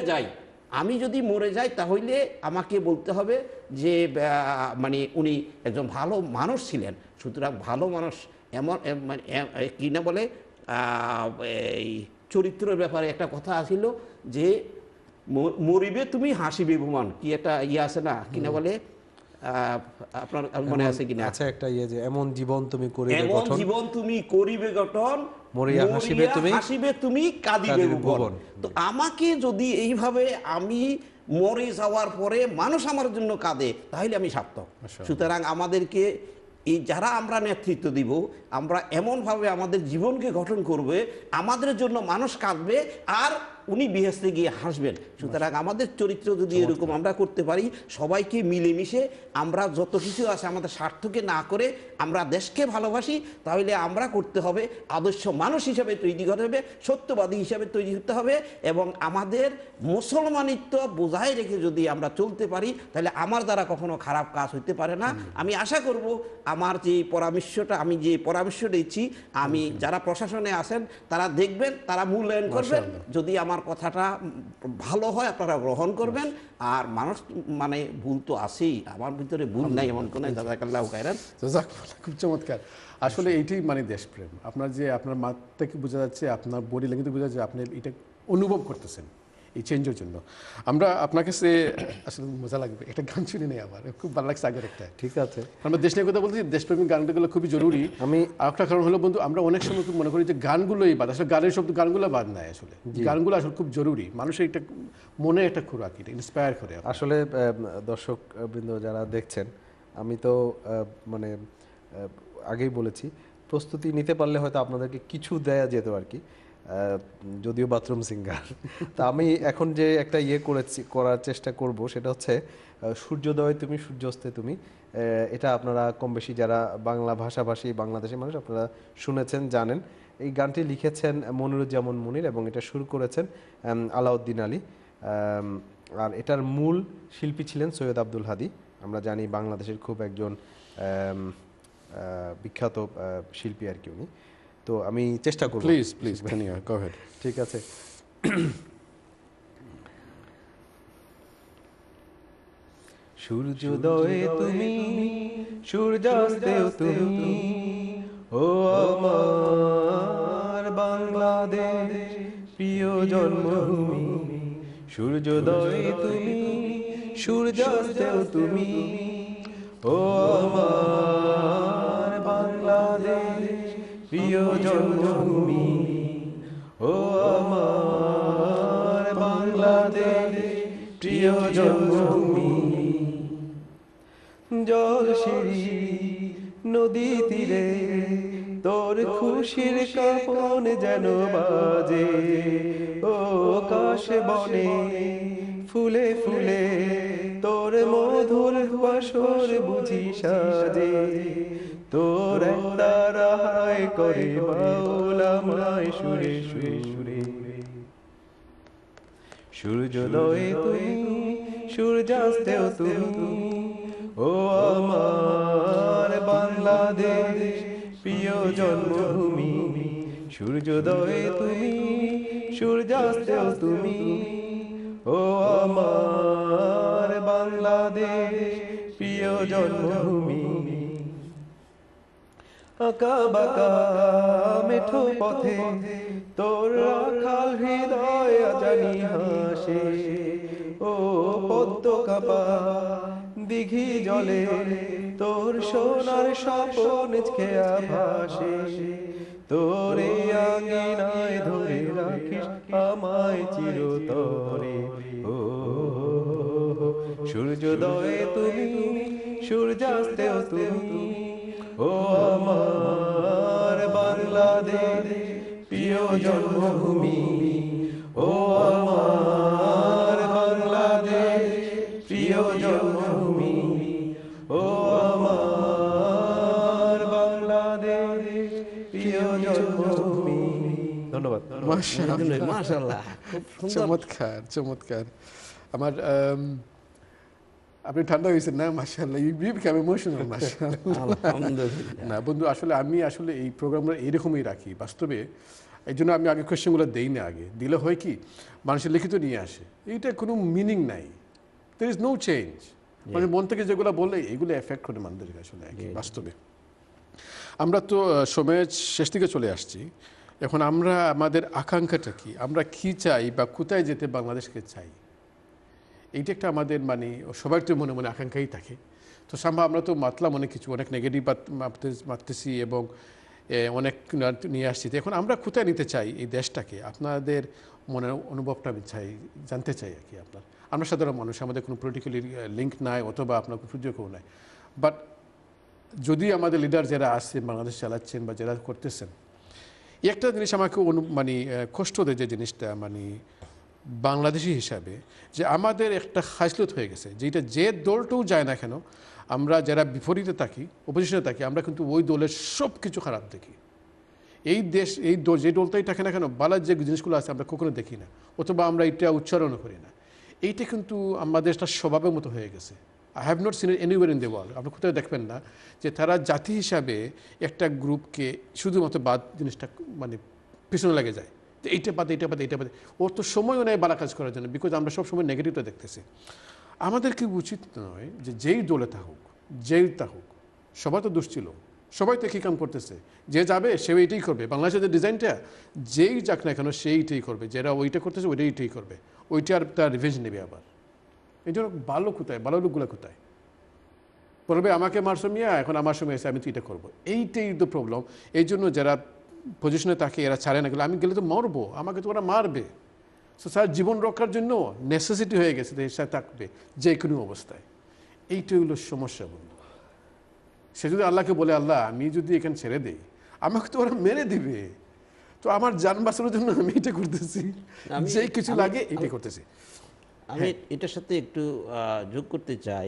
যদি মরে যাই তাহলে আমাকে বলতে হবে যে মানে উনি একজন ভালো মানুষ ছিলেন। সুতরাং ভালো মানুষ এমন কি না বলে, এই চরিত্রের ব্যাপারে একটা কথা আছিল যে মরিবে তুমি হাসিবে ভুমান, কি একটা ইয়ে আছে না, কি না বলে, আপনার মনে আছে কিনা? আচ্ছা, একটা ইয়ে যে এমন জীবন তুমি করিবে গঠন, এমন জীবন তুমি করিবে গঠন, মরিয়া হাসিবে তুমি কাঁদিবে ভুবন। তো আমাকে যদি এইভাবে আমি মরে যাওয়ার পরে মানুষ আমার জন্য কাঁদে, তাহলে আমি সার্থক। সুতরাং আমাদেরকে এই যারা আমরা নেতৃত্ব দিব, আমরা এমনভাবে আমাদের জীবনকে গঠন করবে, আমাদের জন্য মানুষ কাঁদবে আর উনি বিহেস্তে গিয়ে হাসবেন। সুতরাং আমাদের চরিত্র যদি এরকম আমরা করতে পারি, সবাইকে মিলেমিশে আমরা যত কিছু আছে আমাদের স্বার্থকে না করে আমরা দেশকে ভালোবাসি, তাহলে আমরা করতে হবে আদর্শ মানুষ হিসাবে তৈরি করতে হবে, সত্যবাদী হিসাবে তৈরি করতে হবে, এবং আমাদের মুসলমানিত্ব বজায় রেখে যদি আমরা চলতে পারি, তাহলে আমার দ্বারা কখনো খারাপ কাজ হইতে পারে না। আমি আশা করব আমার যে পরামর্শ দিচ্ছি, আমি যারা প্রশাসনে আছেন তারা দেখবেন, তারা মূল্যায়ন করবেন। যদি আমার কথাটা ভালো হয় আপনারা গ্রহণ করবেন। আর মানুষ মানে ভুল তো আছেই, আমার ভিতরে ভুল নাই এমন কোন। জাযাকাল্লাহু খাইরান। খুব চমৎকার। আসলে এইটাই মানে দেশপ্রেম। আপনার মাঠ থেকে বোঝা যাচ্ছে, আপনার বডি ল্যাঙ্গুয়েজে বোঝা যাচ্ছে আপনি এটা অনুভব করতেছেন এই চেঞ্জের জন্য। আমরা আপনার কাছে আসলে মজা লাগবে, একটা গান শুনে নেই, আমার খুব ভালো লাগছে আগের একটা। ঠিক আছে, আমরা দেশ নিয়ে কথা বলছি, দেশপ্রেমিক গানগুলো খুবই জরুরি। আমি একটা কারণ হলো বন্ধু, আমরা অনেক সময় খুব মনে করি যে গানগুলোই বাদ, আসলে গানের শব্দ গানগুলো বাদ নাই। আসলে গানগুলো আসলে খুব জরুরি, মানুষের একটা মনে একটা খোরাক, এটা ইন্সপায়ার করে। আসলে দর্শক বৃন্দ যারা দেখছেন, আমি তো মানে আগেই বলেছি, প্রস্তুতি নিতে পারলে হয়তো আপনাদেরকে কিছু দেয়া যেত আর কি, যদিও বাথরুম সিঙ্গার। তা আমি এখন যে একটা করার চেষ্টা করব, সেটা হচ্ছে সূর্যোদয় তুমি সূর্যাস্তে তুমি। এটা আপনারা কম বেশি যারা বাংলা ভাষাভাষী বাংলাদেশি মানুষ, আপনারা শুনেছেন, জানেন। এই গানটি লিখেছেন মনিরুজ্জামান মুনির এবং এটা সুর করেছেন আলাউদ্দিন আলী। আর এটার মূল শিল্পী ছিলেন সৈয়দ আব্দুল হাদী। আমরা জানি বাংলাদেশের খুব একজন বিখ্যাত শিল্পী আর কি উনি। তো আমি চেষ্টা করব, প্লিজ গো অ্যাহেড। ঠিক আছে। সূর্যোদয়ে তুমি সূর্যাস্তেও তুমি, ও আমার বাংলাদেশ প্রিয় জন্মভূমি। সূর্যোদয়ে তুমি সূর্যাস্তেও তুমি, ও আমার বাংলাদেশ প্রিয় জন্মভূমি। ও আমার বাংলাদেশ প্রিয় জন্মভূমি। জল সিঁড়ি নদী তীরে তোর খুশির কাপন যেন বাজে, ও কাশ বনে ফুলে ফুলে তোর মধুর বাসর বুঝি সাজে। তোর একটা রাহাই করে বাউল আমায় সুরে সুরে। সূর্যোদয়ে তুমি সূর্যাস্তেও তুমি, ও আমার বাংলাদেশ প্রিয় জন্মভূমি। সূর্যোদয়ে তুমি সূর্যাস্তেও তুমি, ও আমার বাংলাদেশ প্রিয় জন্মভূমি। আঁকা বাঁকা মেঠো পথে তোর রাখাল হৃদয় জানি হাসে, ও পদ্ম কাপা দিঘি জলে তোর সোনার স্বপন খেয়া ভাসে। তোরে আঙিনায় ধরে রাখিস আমায় চিরতরে, ও সূর্যোদয়ে তুমি সূর্যাস্তেও তুমি, ও আমার বাংলাদেশ প্রিয় জন্মভূমি। ও আমার বাংলাদেশ প্রিয় জন্মভূমি। ও আমার আমাদের প্রিয় জন্মভূমি। ধন্যবাদ। মাশাআল্লাহ, মাশাআল্লাহ, খুব সুন্দর। চমৎকার চমৎকার। আমার আপনি ঠান্ডা হয়েছেন না? মাশাআল্লাহ, ইউ বিকাম ইমোশনাল। মাশাআল্লাহ, আলহামদুলিল্লাহ। না বন্ধু, আমি আসলে এই প্রোগ্রামটা এইরকমই রাখি বাস্তবে। এই জন্য আমি আগে কোয়েশ্চেনগুলো দেই না, আগে দিলে হয় কি মানুষের লিখিত নিয়ে আসে, এইটা কোনো মিনিং নাই, দের ইজ নো চেঞ্জ। মানে মন থেকে যেগুলো বলে এগুলো এফেক্ট করে মানুষদেরকে আসলে বাস্তবে। আমরা তো সময়ের শেষ দিকে চলে আসছি। এখন আমরা আমাদের আকাঙ্ক্ষাটা কি, আমরা কি চাই বা কোথায় যেতে বাংলাদেশকে চাই, এইটা একটা আমাদের মানে সবার তো মনে মনে আকাঙ্ক্ষাই থাকে। তো সম্ভব আমরা তো মাতলাম অনেক কিছু, অনেক নেগেটিভ মারতেছি এবং অনেক নিয়ে আসছি। এখন আমরা কোথায় নিতে চাই এই দেশটাকে, আপনাদের মনের অনুভবটা আমি জানতে চাই আর কি। আমরা সাধারণ মানুষ, আমাদের কোনো পলিটিক্যালি লিঙ্ক নাই অথবা আপনার কোনো সুযোগও নাই, বাট যদি আমাদের লিডার যারা আছে বাংলাদেশ চালাচ্ছেন বা যারা করতেছেন, একটা জিনিস আমাকে মানে কষ্ট দেয়, যে জিনিসটা মানে বাংলাদেশি হিসাবে যে আমাদের একটা খাসলত হয়ে গেছে, যেটা যে দলটাও যায় না কেন, আমরা যারা বিপরীতে থাকি, অপোজিশনে থাকি, আমরা কিন্তু ওই দলের সব কিছু খারাপ দেখি। এই দেশ, এই যে দলটাই থাকে না কেন, বালার যে জিনিসগুলো আছে আমরা কখনো দেখি না, অথবা আমরা এটা উচ্চারণও করি না। এইটা কিন্তু আমাদের একটা স্বভাবের মতো হয়ে গেছে। I have not seen it anywhere in the world. আপনি কোথাও দেখবেন না যে তারা জাতি হিসাবে একটা গ্রুপকে শুধুমাত্র বাদ জিনিসটা মানে পিছনে লেগে যায়, তো এইটা বাদে এইটা বাদে এইটা বাদে। ওর তো সময়ও নেই ভালো কাজ করার জন্য, বিকজ আমরা সবসময় নেগেটিভটা দেখতেছি। আমাদের কি উচিত নয় যে যেই দলে থাকুক, যেই থাকুক, সবাই তো দোষ ছিল, সবাই তো একই কাম করতেছে, যে যাবে সে এইটাই করবে। বাংলাদেশের যে ডিজাইনটা, যেই যাক না কেন সেইটাই করবে, যারা ওইটা করতেছে ওইটাই করবে, ওইটার তার রিভেঞ্জ নেবে আবার। এই জন্য ভালো কোথায়, ভালো লোকগুলো কোথায় বলবে আমাকে মারছো মিয়া, এখন আমার সময় এসে আমি তো এটা করবো, এইটাই তো প্রবলেম। এই জন্য যারা পজিশনে থাকে এরা ছাড়ে না, গেলে আমি গেলে তো মরবো, আমাকে তো ওরা মারবে। সো স্যার জীবন রক্ষার জন্য নেসেসিটি হয়ে গেছে দেশ থাকবে যে কোনো অবস্থায়। এইটাই হলো সমস্যা বন্ধু। সে যদি আল্লাহকে বলে আল্লাহ আমি যদি এখানে ছেড়ে দেই আমাকে তো ওরা মেরে দিবে, তো আমার জান বাঁচানোর জন্য আমি এটা করতেছি, যে কিছু লাগে এটা করতেছি। আমি এটার সাথে একটু যোগ করতে চাই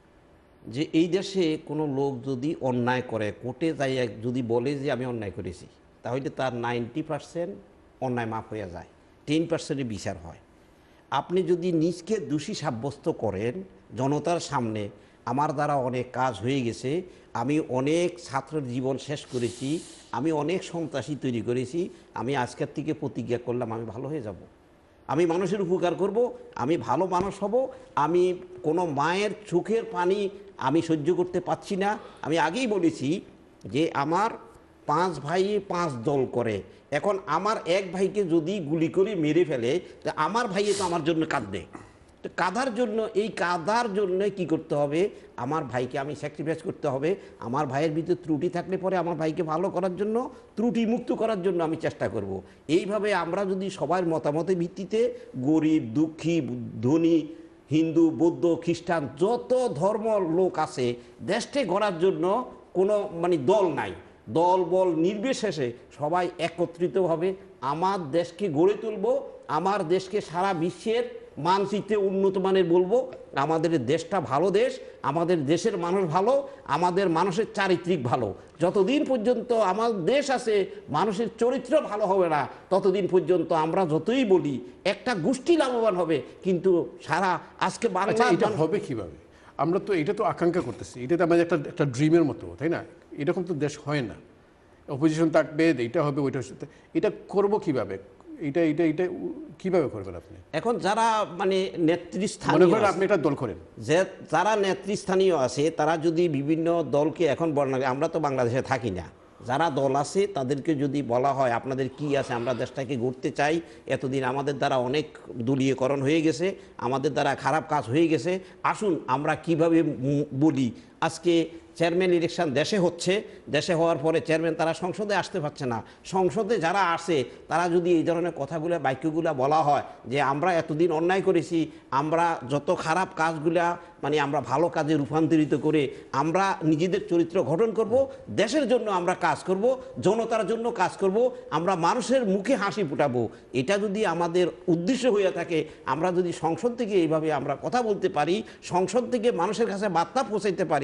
যে এই দেশে কোনো লোক যদি অন্যায় করে, কোর্টে যাই যদি বলে যে আমি অন্যায় করেছি, তাহলে তার 90% অন্যায় মাফ হয়ে যায়, 10% বিচার হয়। আপনি যদি নিজকে দোষী সাব্যস্ত করেন জনতার সামনে, আমার দ্বারা অনেক কাজ হয়ে গেছে, আমি অনেক ছাত্রের জীবন শেষ করেছি, আমি অনেক সন্ত্রাসী তৈরি করেছি, আমি আজকের থেকে প্রতিজ্ঞা করলাম আমি ভালো হয়ে যাব, আমি মানুষের উপকার করব, আমি ভালো মানুষ হব, আমি কোনো মায়ের চোখের পানি আমি সহ্য করতে পারছি না। আমি আগেই বলেছি যে আমার 5 ভাই 5 দল করে, এখন আমার এক ভাইকে যদি গুলি করে মেরে ফেলে, তো আমার ভাইয়ে তো আমার জন্য কাঁদবে, তো কাঁদার জন্য, এই কাঁদার জন্য কি করতে হবে, আমার ভাইকে আমি স্যাক্রিফাইস করতে হবে। আমার ভাইয়ের ভিতরে ত্রুটি থাকলে পরে আমার ভাইকে ভালো করার জন্য, ত্রুটি মুক্ত করার জন্য আমি চেষ্টা করব। এইভাবে আমরা যদি সবার মতামতের ভিত্তিতে, গরিব দুঃখী ধনী হিন্দু বৌদ্ধ খ্রিস্টান যত ধর্ম লোক আছে, দেশকে গড়ার জন্য কোনো মানে দল নাই, দল বল নির্বিশেষে সবাই একত্রিতভাবে আমার দেশকে গড়ে তুলব, আমার দেশকে সারা বিশ্বের মানচিত্রে উন্নত মানের বলবো, আমাদের দেশটা ভালো দেশ, আমাদের দেশের মানুষ ভালো, আমাদের মানুষের চারিত্রিক ভালো। যতদিন পর্যন্ত আমার দেশ আছে মানুষের চরিত্র ভালো হবে না, ততদিন পর্যন্ত আমরা যতই বলি একটা গোষ্ঠী লাভবান হবে, কিন্তু সারা আজকে বাংলা এটা হবে কিভাবে? আমরা তো এটা তো আকাঙ্ক্ষা করতেছি, এটা তো আমাদের একটা ড্রিমের মতো, তাই না? এরকম তো দেশ হয় না, অপোজিশন থাকবে, এইটা হবে ওইটা, এটা করবো কিভাবে? এটা এটা এটা কিভাবে করবেন আপনি? এখন যারা মানে নেতৃস্থানীয়, আপনি একটা দল করেন, যে যারা নেতৃস্থানীয় আছে তারা যদি বিভিন্ন দলকে এখন বর্ণনা, আমরা তো বাংলাদেশে থাকি না, যারা দল আছে তাদেরকে যদি বলা হয় আপনাদের কি আছে, আমরা দেশটাকে গড়তে চাই, এতদিন আমাদের দ্বারা অনেক দলীয়করণ হয়ে গেছে, আমাদের দ্বারা খারাপ কাজ হয়ে গেছে, আসুন আমরা কিভাবে বলি। আজকে চেয়ারম্যান ইলেকশন দেশে হচ্ছে, দেশে হওয়ার পরে চেয়ারম্যান তারা সংসদে আসতে পারছে না, সংসদে যারা আসে তারা যদি এই ধরনের কথাগুলো বাক্যগুলো বলা হয় যে আমরা এতদিন অন্যায় করেছি, আমরা যত খারাপ কাজগুলা মানে আমরা ভালো কাজে রূপান্তরিত করে আমরা নিজেদের চরিত্র গঠন করব, দেশের জন্য আমরা কাজ করব, জনতার জন্য কাজ করব, আমরা মানুষের মুখে হাসি ফুটাবো, এটা যদি আমাদের উদ্দেশ্য হয়ে থাকে, আমরা যদি সংসদ থেকে এইভাবে আমরা কথা বলতে পারি, সংসদ থেকে মানুষের কাছে বার্তা পৌঁছাইতে পারি,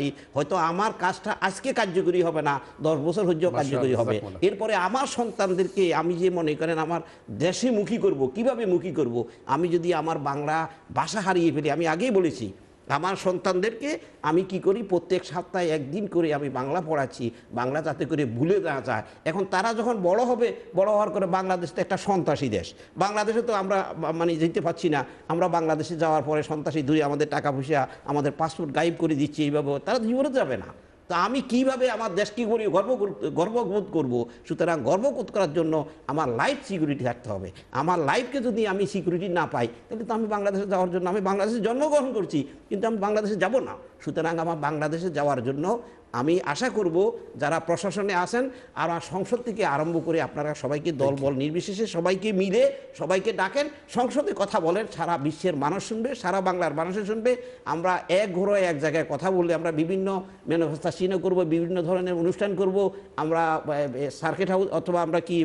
পারি, হয়তো আমার কাজটা আজকে কার্যকরী হবে না, 10 বছর হজ্জ কার্যকরী হবে। এরপরে আমার সন্তানদেরকে আমি যে মনে করেন আমার দেশে মুখী করব, কিভাবে মুখী করব? আমি যদি আমার বাংলা ভাষা হারিয়ে ফেলি, আমি আগেই বলেছি আমার সন্তানদেরকে আমি কি করি, প্রত্যেক সপ্তাহে একদিন করে আমি বাংলা পড়াচ্ছি, বাংলা যাতে করে ভুলে না যায়। এখন তারা যখন বড় হবে, বড় হওয়ার করে বাংলাদেশ তো একটা সন্ত্রাসী দেশ, বাংলাদেশে তো আমরা মানে যেতে পারছি না, আমরা বাংলাদেশে যাওয়ার পরে সন্ত্রাসী ধরে আমাদের টাকা পয়সা, আমাদের পাসপোর্ট গায়েব করে দিচ্ছি, এইভাবে তারা জীবনে যাবে না। তা আমি কিভাবে আমার দেশকে করি গর্ববোধ করব? সুতরাং গর্ববোধ করার জন্য আমার লাইফ সিকিউরিটি থাকতে হবে। আমার লাইফকে যদি আমি সিকিউরিটি না পাই, তাহলে তো আমি বাংলাদেশে যাওয়ার জন্য, আমি বাংলাদেশে জন্মগ্রহণ করছি কিন্তু আমি বাংলাদেশে যাব না। সুতরাং আমার বাংলাদেশে যাওয়ার জন্য আমি আশা করব যারা প্রশাসনে আছেন আর সংসদ থেকে আরম্ভ করে আপনারা সবাইকে দল বল নির্বিশেষে সবাইকে মিলে সবাইকে ডাকেন, সংসদে কথা বলেন, সারা বিশ্বের মানুষ শুনবে, সারা বাংলার মানুষ শুনবে। আমরা এক ঘরে এক জায়গায় কথা বললে আমরা বিভিন্ন ম্যানিফেস্টেশন করব, বিভিন্ন ধরনের অনুষ্ঠান করব, আমরা সার্কিট হাউস অথবা আমরা কি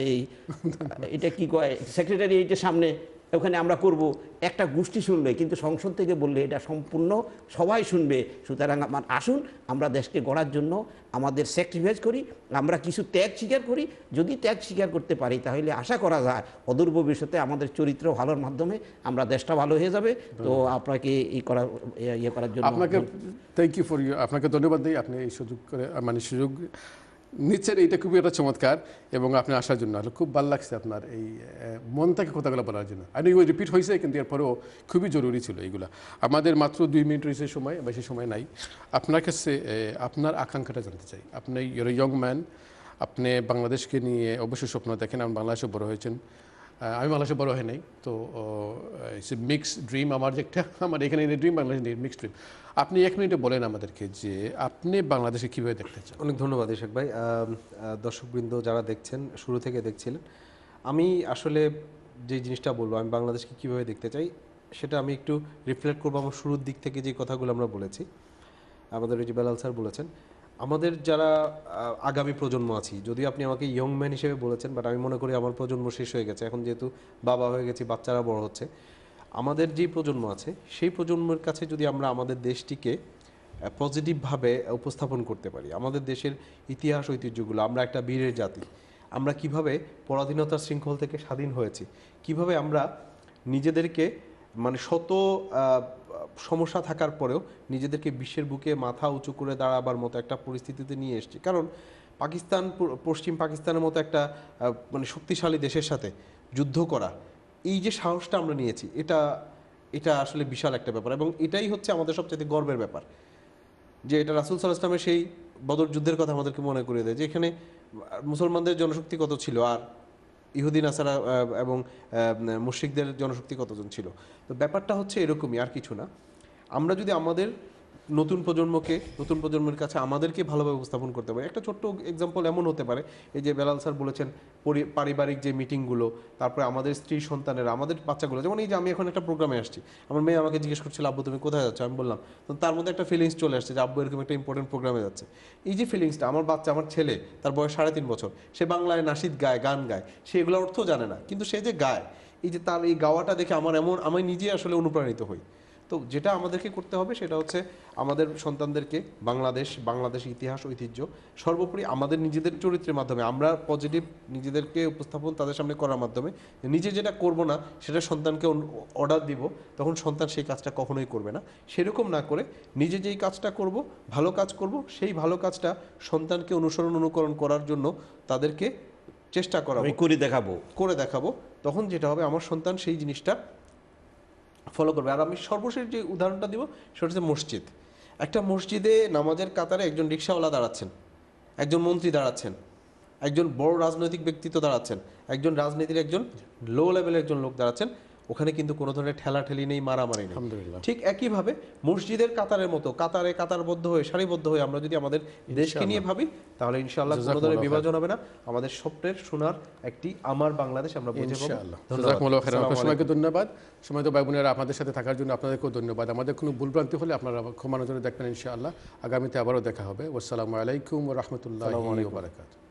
এটা কি কয় সেক্রেটারিয়েটের সামনে ওখানে আমরা করব, একটা গোষ্ঠী শুনবে, কিন্তু সংসদ থেকে বললে এটা সম্পূর্ণ সবাই শুনবে। সুতরাং আমার আসুন আমরা দেশকে গড়ার জন্য আমাদের স্যাক্রিফাইস করি, আমরা কিছু ত্যাগ স্বীকার করি। যদি ত্যাগ স্বীকার করতে পারি তাহলে আশা করা যায় অদূর ভবিষ্যতে আমাদের চরিত্র ভালোর মাধ্যমে আমরা দেশটা ভালো হয়ে যাবে। তো আপনাকে ইয়ে করার জন্য আপনাকে থ্যাংক ইউ ফর ইউ, আপনাকে ধন্যবাদ দিই। আপনি এই সুযোগ করে মানে সুযোগ নিচ্ছেন, এইটা খুবই একটা চমৎকার, এবং আপনি আসার জন্য খুব ভালো লাগছে আপনার এই মন থেকে কথাগুলো বলার জন্য। আর ওই রিপিট হয়েছে কিন্তু এরপরেও খুবই জরুরি ছিল এইগুলা। আমাদের মাত্র 2 মিনিট রয়েছে সময়, বেশি সময় নাই। আপনার কাছে আপনার আকাঙ্ক্ষাটা জানতে চাই। আপনি ইউর ইয়ং ম্যান, আপনি বাংলাদেশকে নিয়ে অবশ্যই স্বপ্ন দেখেন, আপনি বাংলাদেশে বড় হয়েছেন, আমি বাংলাদেশে বড় হয় নাই, তো ইটস এ মিক্সড ড্রিম। আমার যে একটা আমার এখানে ড্রিম, বাংলাদেশ মিক্সড ড্রিম। আপনি 1 মিনিটে বলেন আমাদেরকে যে আপনি বাংলাদেশে কীভাবে দেখতে চান। অনেক ধন্যবাদ ইশাক ভাই। দর্শকবৃন্দ যারা দেখছেন, শুরু থেকে দেখছিলেন, আমি আসলে যে জিনিসটা বলবো আমি বাংলাদেশকে কীভাবে দেখতে চাই সেটা আমি একটু রিফ্লেক্ট করবো আমার শুরুর দিক থেকে যে কথাগুলো আমরা বলেছি। আমাদের ওই যে বেলাল স্যার বলেছেন আমাদের যারা আগামী প্রজন্ম আছি, যদিও আপনি আমাকে ইয়ং ম্যান হিসেবে বলেছেন, বাট আমি মনে করি আমার প্রজন্ম শেষ হয়ে গেছে এখন, যেহেতু বাবা হয়ে গেছি, বাচ্চারা বড় হচ্ছে। আমাদের যে প্রজন্ম আছে সেই প্রজন্মের কাছে যদি আমরা আমাদের দেশটিকে পজিটিভভাবে উপস্থাপন করতে পারি, আমাদের দেশের ইতিহাস ঐতিহ্যগুলো, আমরা একটা বীরের জাতি, আমরা কিভাবে পরাধীনতার শৃঙ্খল থেকে স্বাধীন হয়েছি, কিভাবে আমরা নিজেদেরকে মানে শত সমস্যা থাকার পরেও নিজেদেরকে বিশ্বের বুকে মাথা উঁচু করে দাঁড়াবার মতো একটা পরিস্থিতিতে নিয়ে এসেছি। কারণ পাকিস্তান, পশ্চিম পাকিস্তানের মতো একটা মানে শক্তিশালী দেশের সাথে যুদ্ধ করা, এই যে সাহসটা আমরা নিয়েছি, এটা আসলে বিশাল একটা ব্যাপার, এবং এটাই হচ্ছে আমাদের সবচেয়ে গর্বের ব্যাপার যে এটা রাসূল সাল্লাল্লাহু আলাইহি ওয়াসাল্লামের সেই বদর যুদ্ধের কথা আমাদেরকে মনে করিয়ে দেয় যে এখানে মুসলমানদের জনশক্তি কত ছিল আর ইহুদি নাসারা এবং মুশরিকদের জনশক্তি কতজন ছিল। তো ব্যাপারটা হচ্ছে এরকমই, আর কিছু না। আমরা যদি আমাদের নতুন প্রজন্মের কাছে আমাদেরকে ভালোভাবে উপস্থাপন করতে পারি, একটা ছোট্ট এক্সাম্পল এমন হতে পারে, এই যে বেলাল স্যার বলেছেন পারিবারিক যে মিটিংগুলো, তারপরে আমাদের স্ত্রী সন্তানেরা, আমাদের বাচ্চাগুলো, যেমন এই যে আমি এখন একটা প্রোগ্রামে আসছি, আমার মেয়ে আমাকে জিজ্ঞেস করছিল আব্বু তুমি কোথায় যাচ্ছ, আমি বললাম, তো তার মধ্যে একটা ফিলিংস চলে আসছে যে আব্বু এরকম একটা ইম্পর্টেন্ট প্রোগ্রামে যাচ্ছে। এই যে ফিলিংসটা, আমার বাচ্চা, আমার ছেলে, তার বয়স 3.5 বছর, সে বাংলায় নাশিদ গায়, গান গায়, সে এগুলো অর্থ জানে না, কিন্তু সে যে গায়, এই যে তার এই গাওয়াটা দেখে আমি নিজে আসলে অনুপ্রাণিত হই। তো যেটা আমাদেরকে করতে হবে সেটা হচ্ছে আমাদের সন্তানদেরকে বাংলাদেশ ইতিহাস ঐতিহ্য সর্বোপরি আমাদের নিজেদের চরিত্রের মাধ্যমে আমরা পজিটিভ নিজেদেরকে উপস্থাপন তাদের সামনে করার মাধ্যমে, নিজে যেটা করব না সেটা সন্তানকে অর্ডার দিব, তখন সন্তান সেই কাজটা কখনোই করবে না। সেরকম না করে নিজে যেই কাজটা করব, ভালো কাজ করব, সেই ভালো কাজটা সন্তানকে অনুকরণ করার জন্য তাদেরকে চেষ্টা করাবো, করে দেখাবো। তখন যেটা হবে আমার সন্তান সেই জিনিসটা ফলো করবে। আর আমি সর্বশেষ যে উদাহরণটা দিব সেটা হচ্ছে মসজিদ। একটা মসজিদে নামাজের কাতারে একজন রিকশাওয়ালা দাঁড়াচ্ছেন, একজন মন্ত্রী দাঁড়াচ্ছেন, একজন বড় রাজনৈতিক ব্যক্তিত্ব দাঁড়াচ্ছেন, একজন রাজনীতির একজন লো লেভেলের একজন লোক দাঁড়াচ্ছেন, ওখানে কিন্তু কোনো ধরনের ঠেলাঠেলি নেই, মারামারি নেই। ঠিক একইভাবে মসজিদের কাতারের মতো কাতারবদ্ধ হয়ে সারিবদ্ধ হয়ে আমরা যদি আমাদের দেশকে নিয়ে ভাবি, তাহলে ইনশাআল্লাহ কোনো ধরনের বিভাজন হবে না। আমাদের স্বপ্নের সোনার একটি আমার বাংলাদেশ আমরা বুঝে পাবো। সবাইকে ধন্যবাদ। সময় তো ভাই বোনেরা আপনাদের সাথে থাকার জন্য আপনাদেরকেও ধন্যবাদ। আমাদের কোনো ভুলভ্রান্তি হলে আপনারা ক্ষমা নজরে দেখবেন ইনশাআল্লাহ। আগামীতে আবারও দেখা হবে। আসসালামু আলাইকুম ওয়া রাহমাতুল্লাহি ওয়া বারাকাতুহু।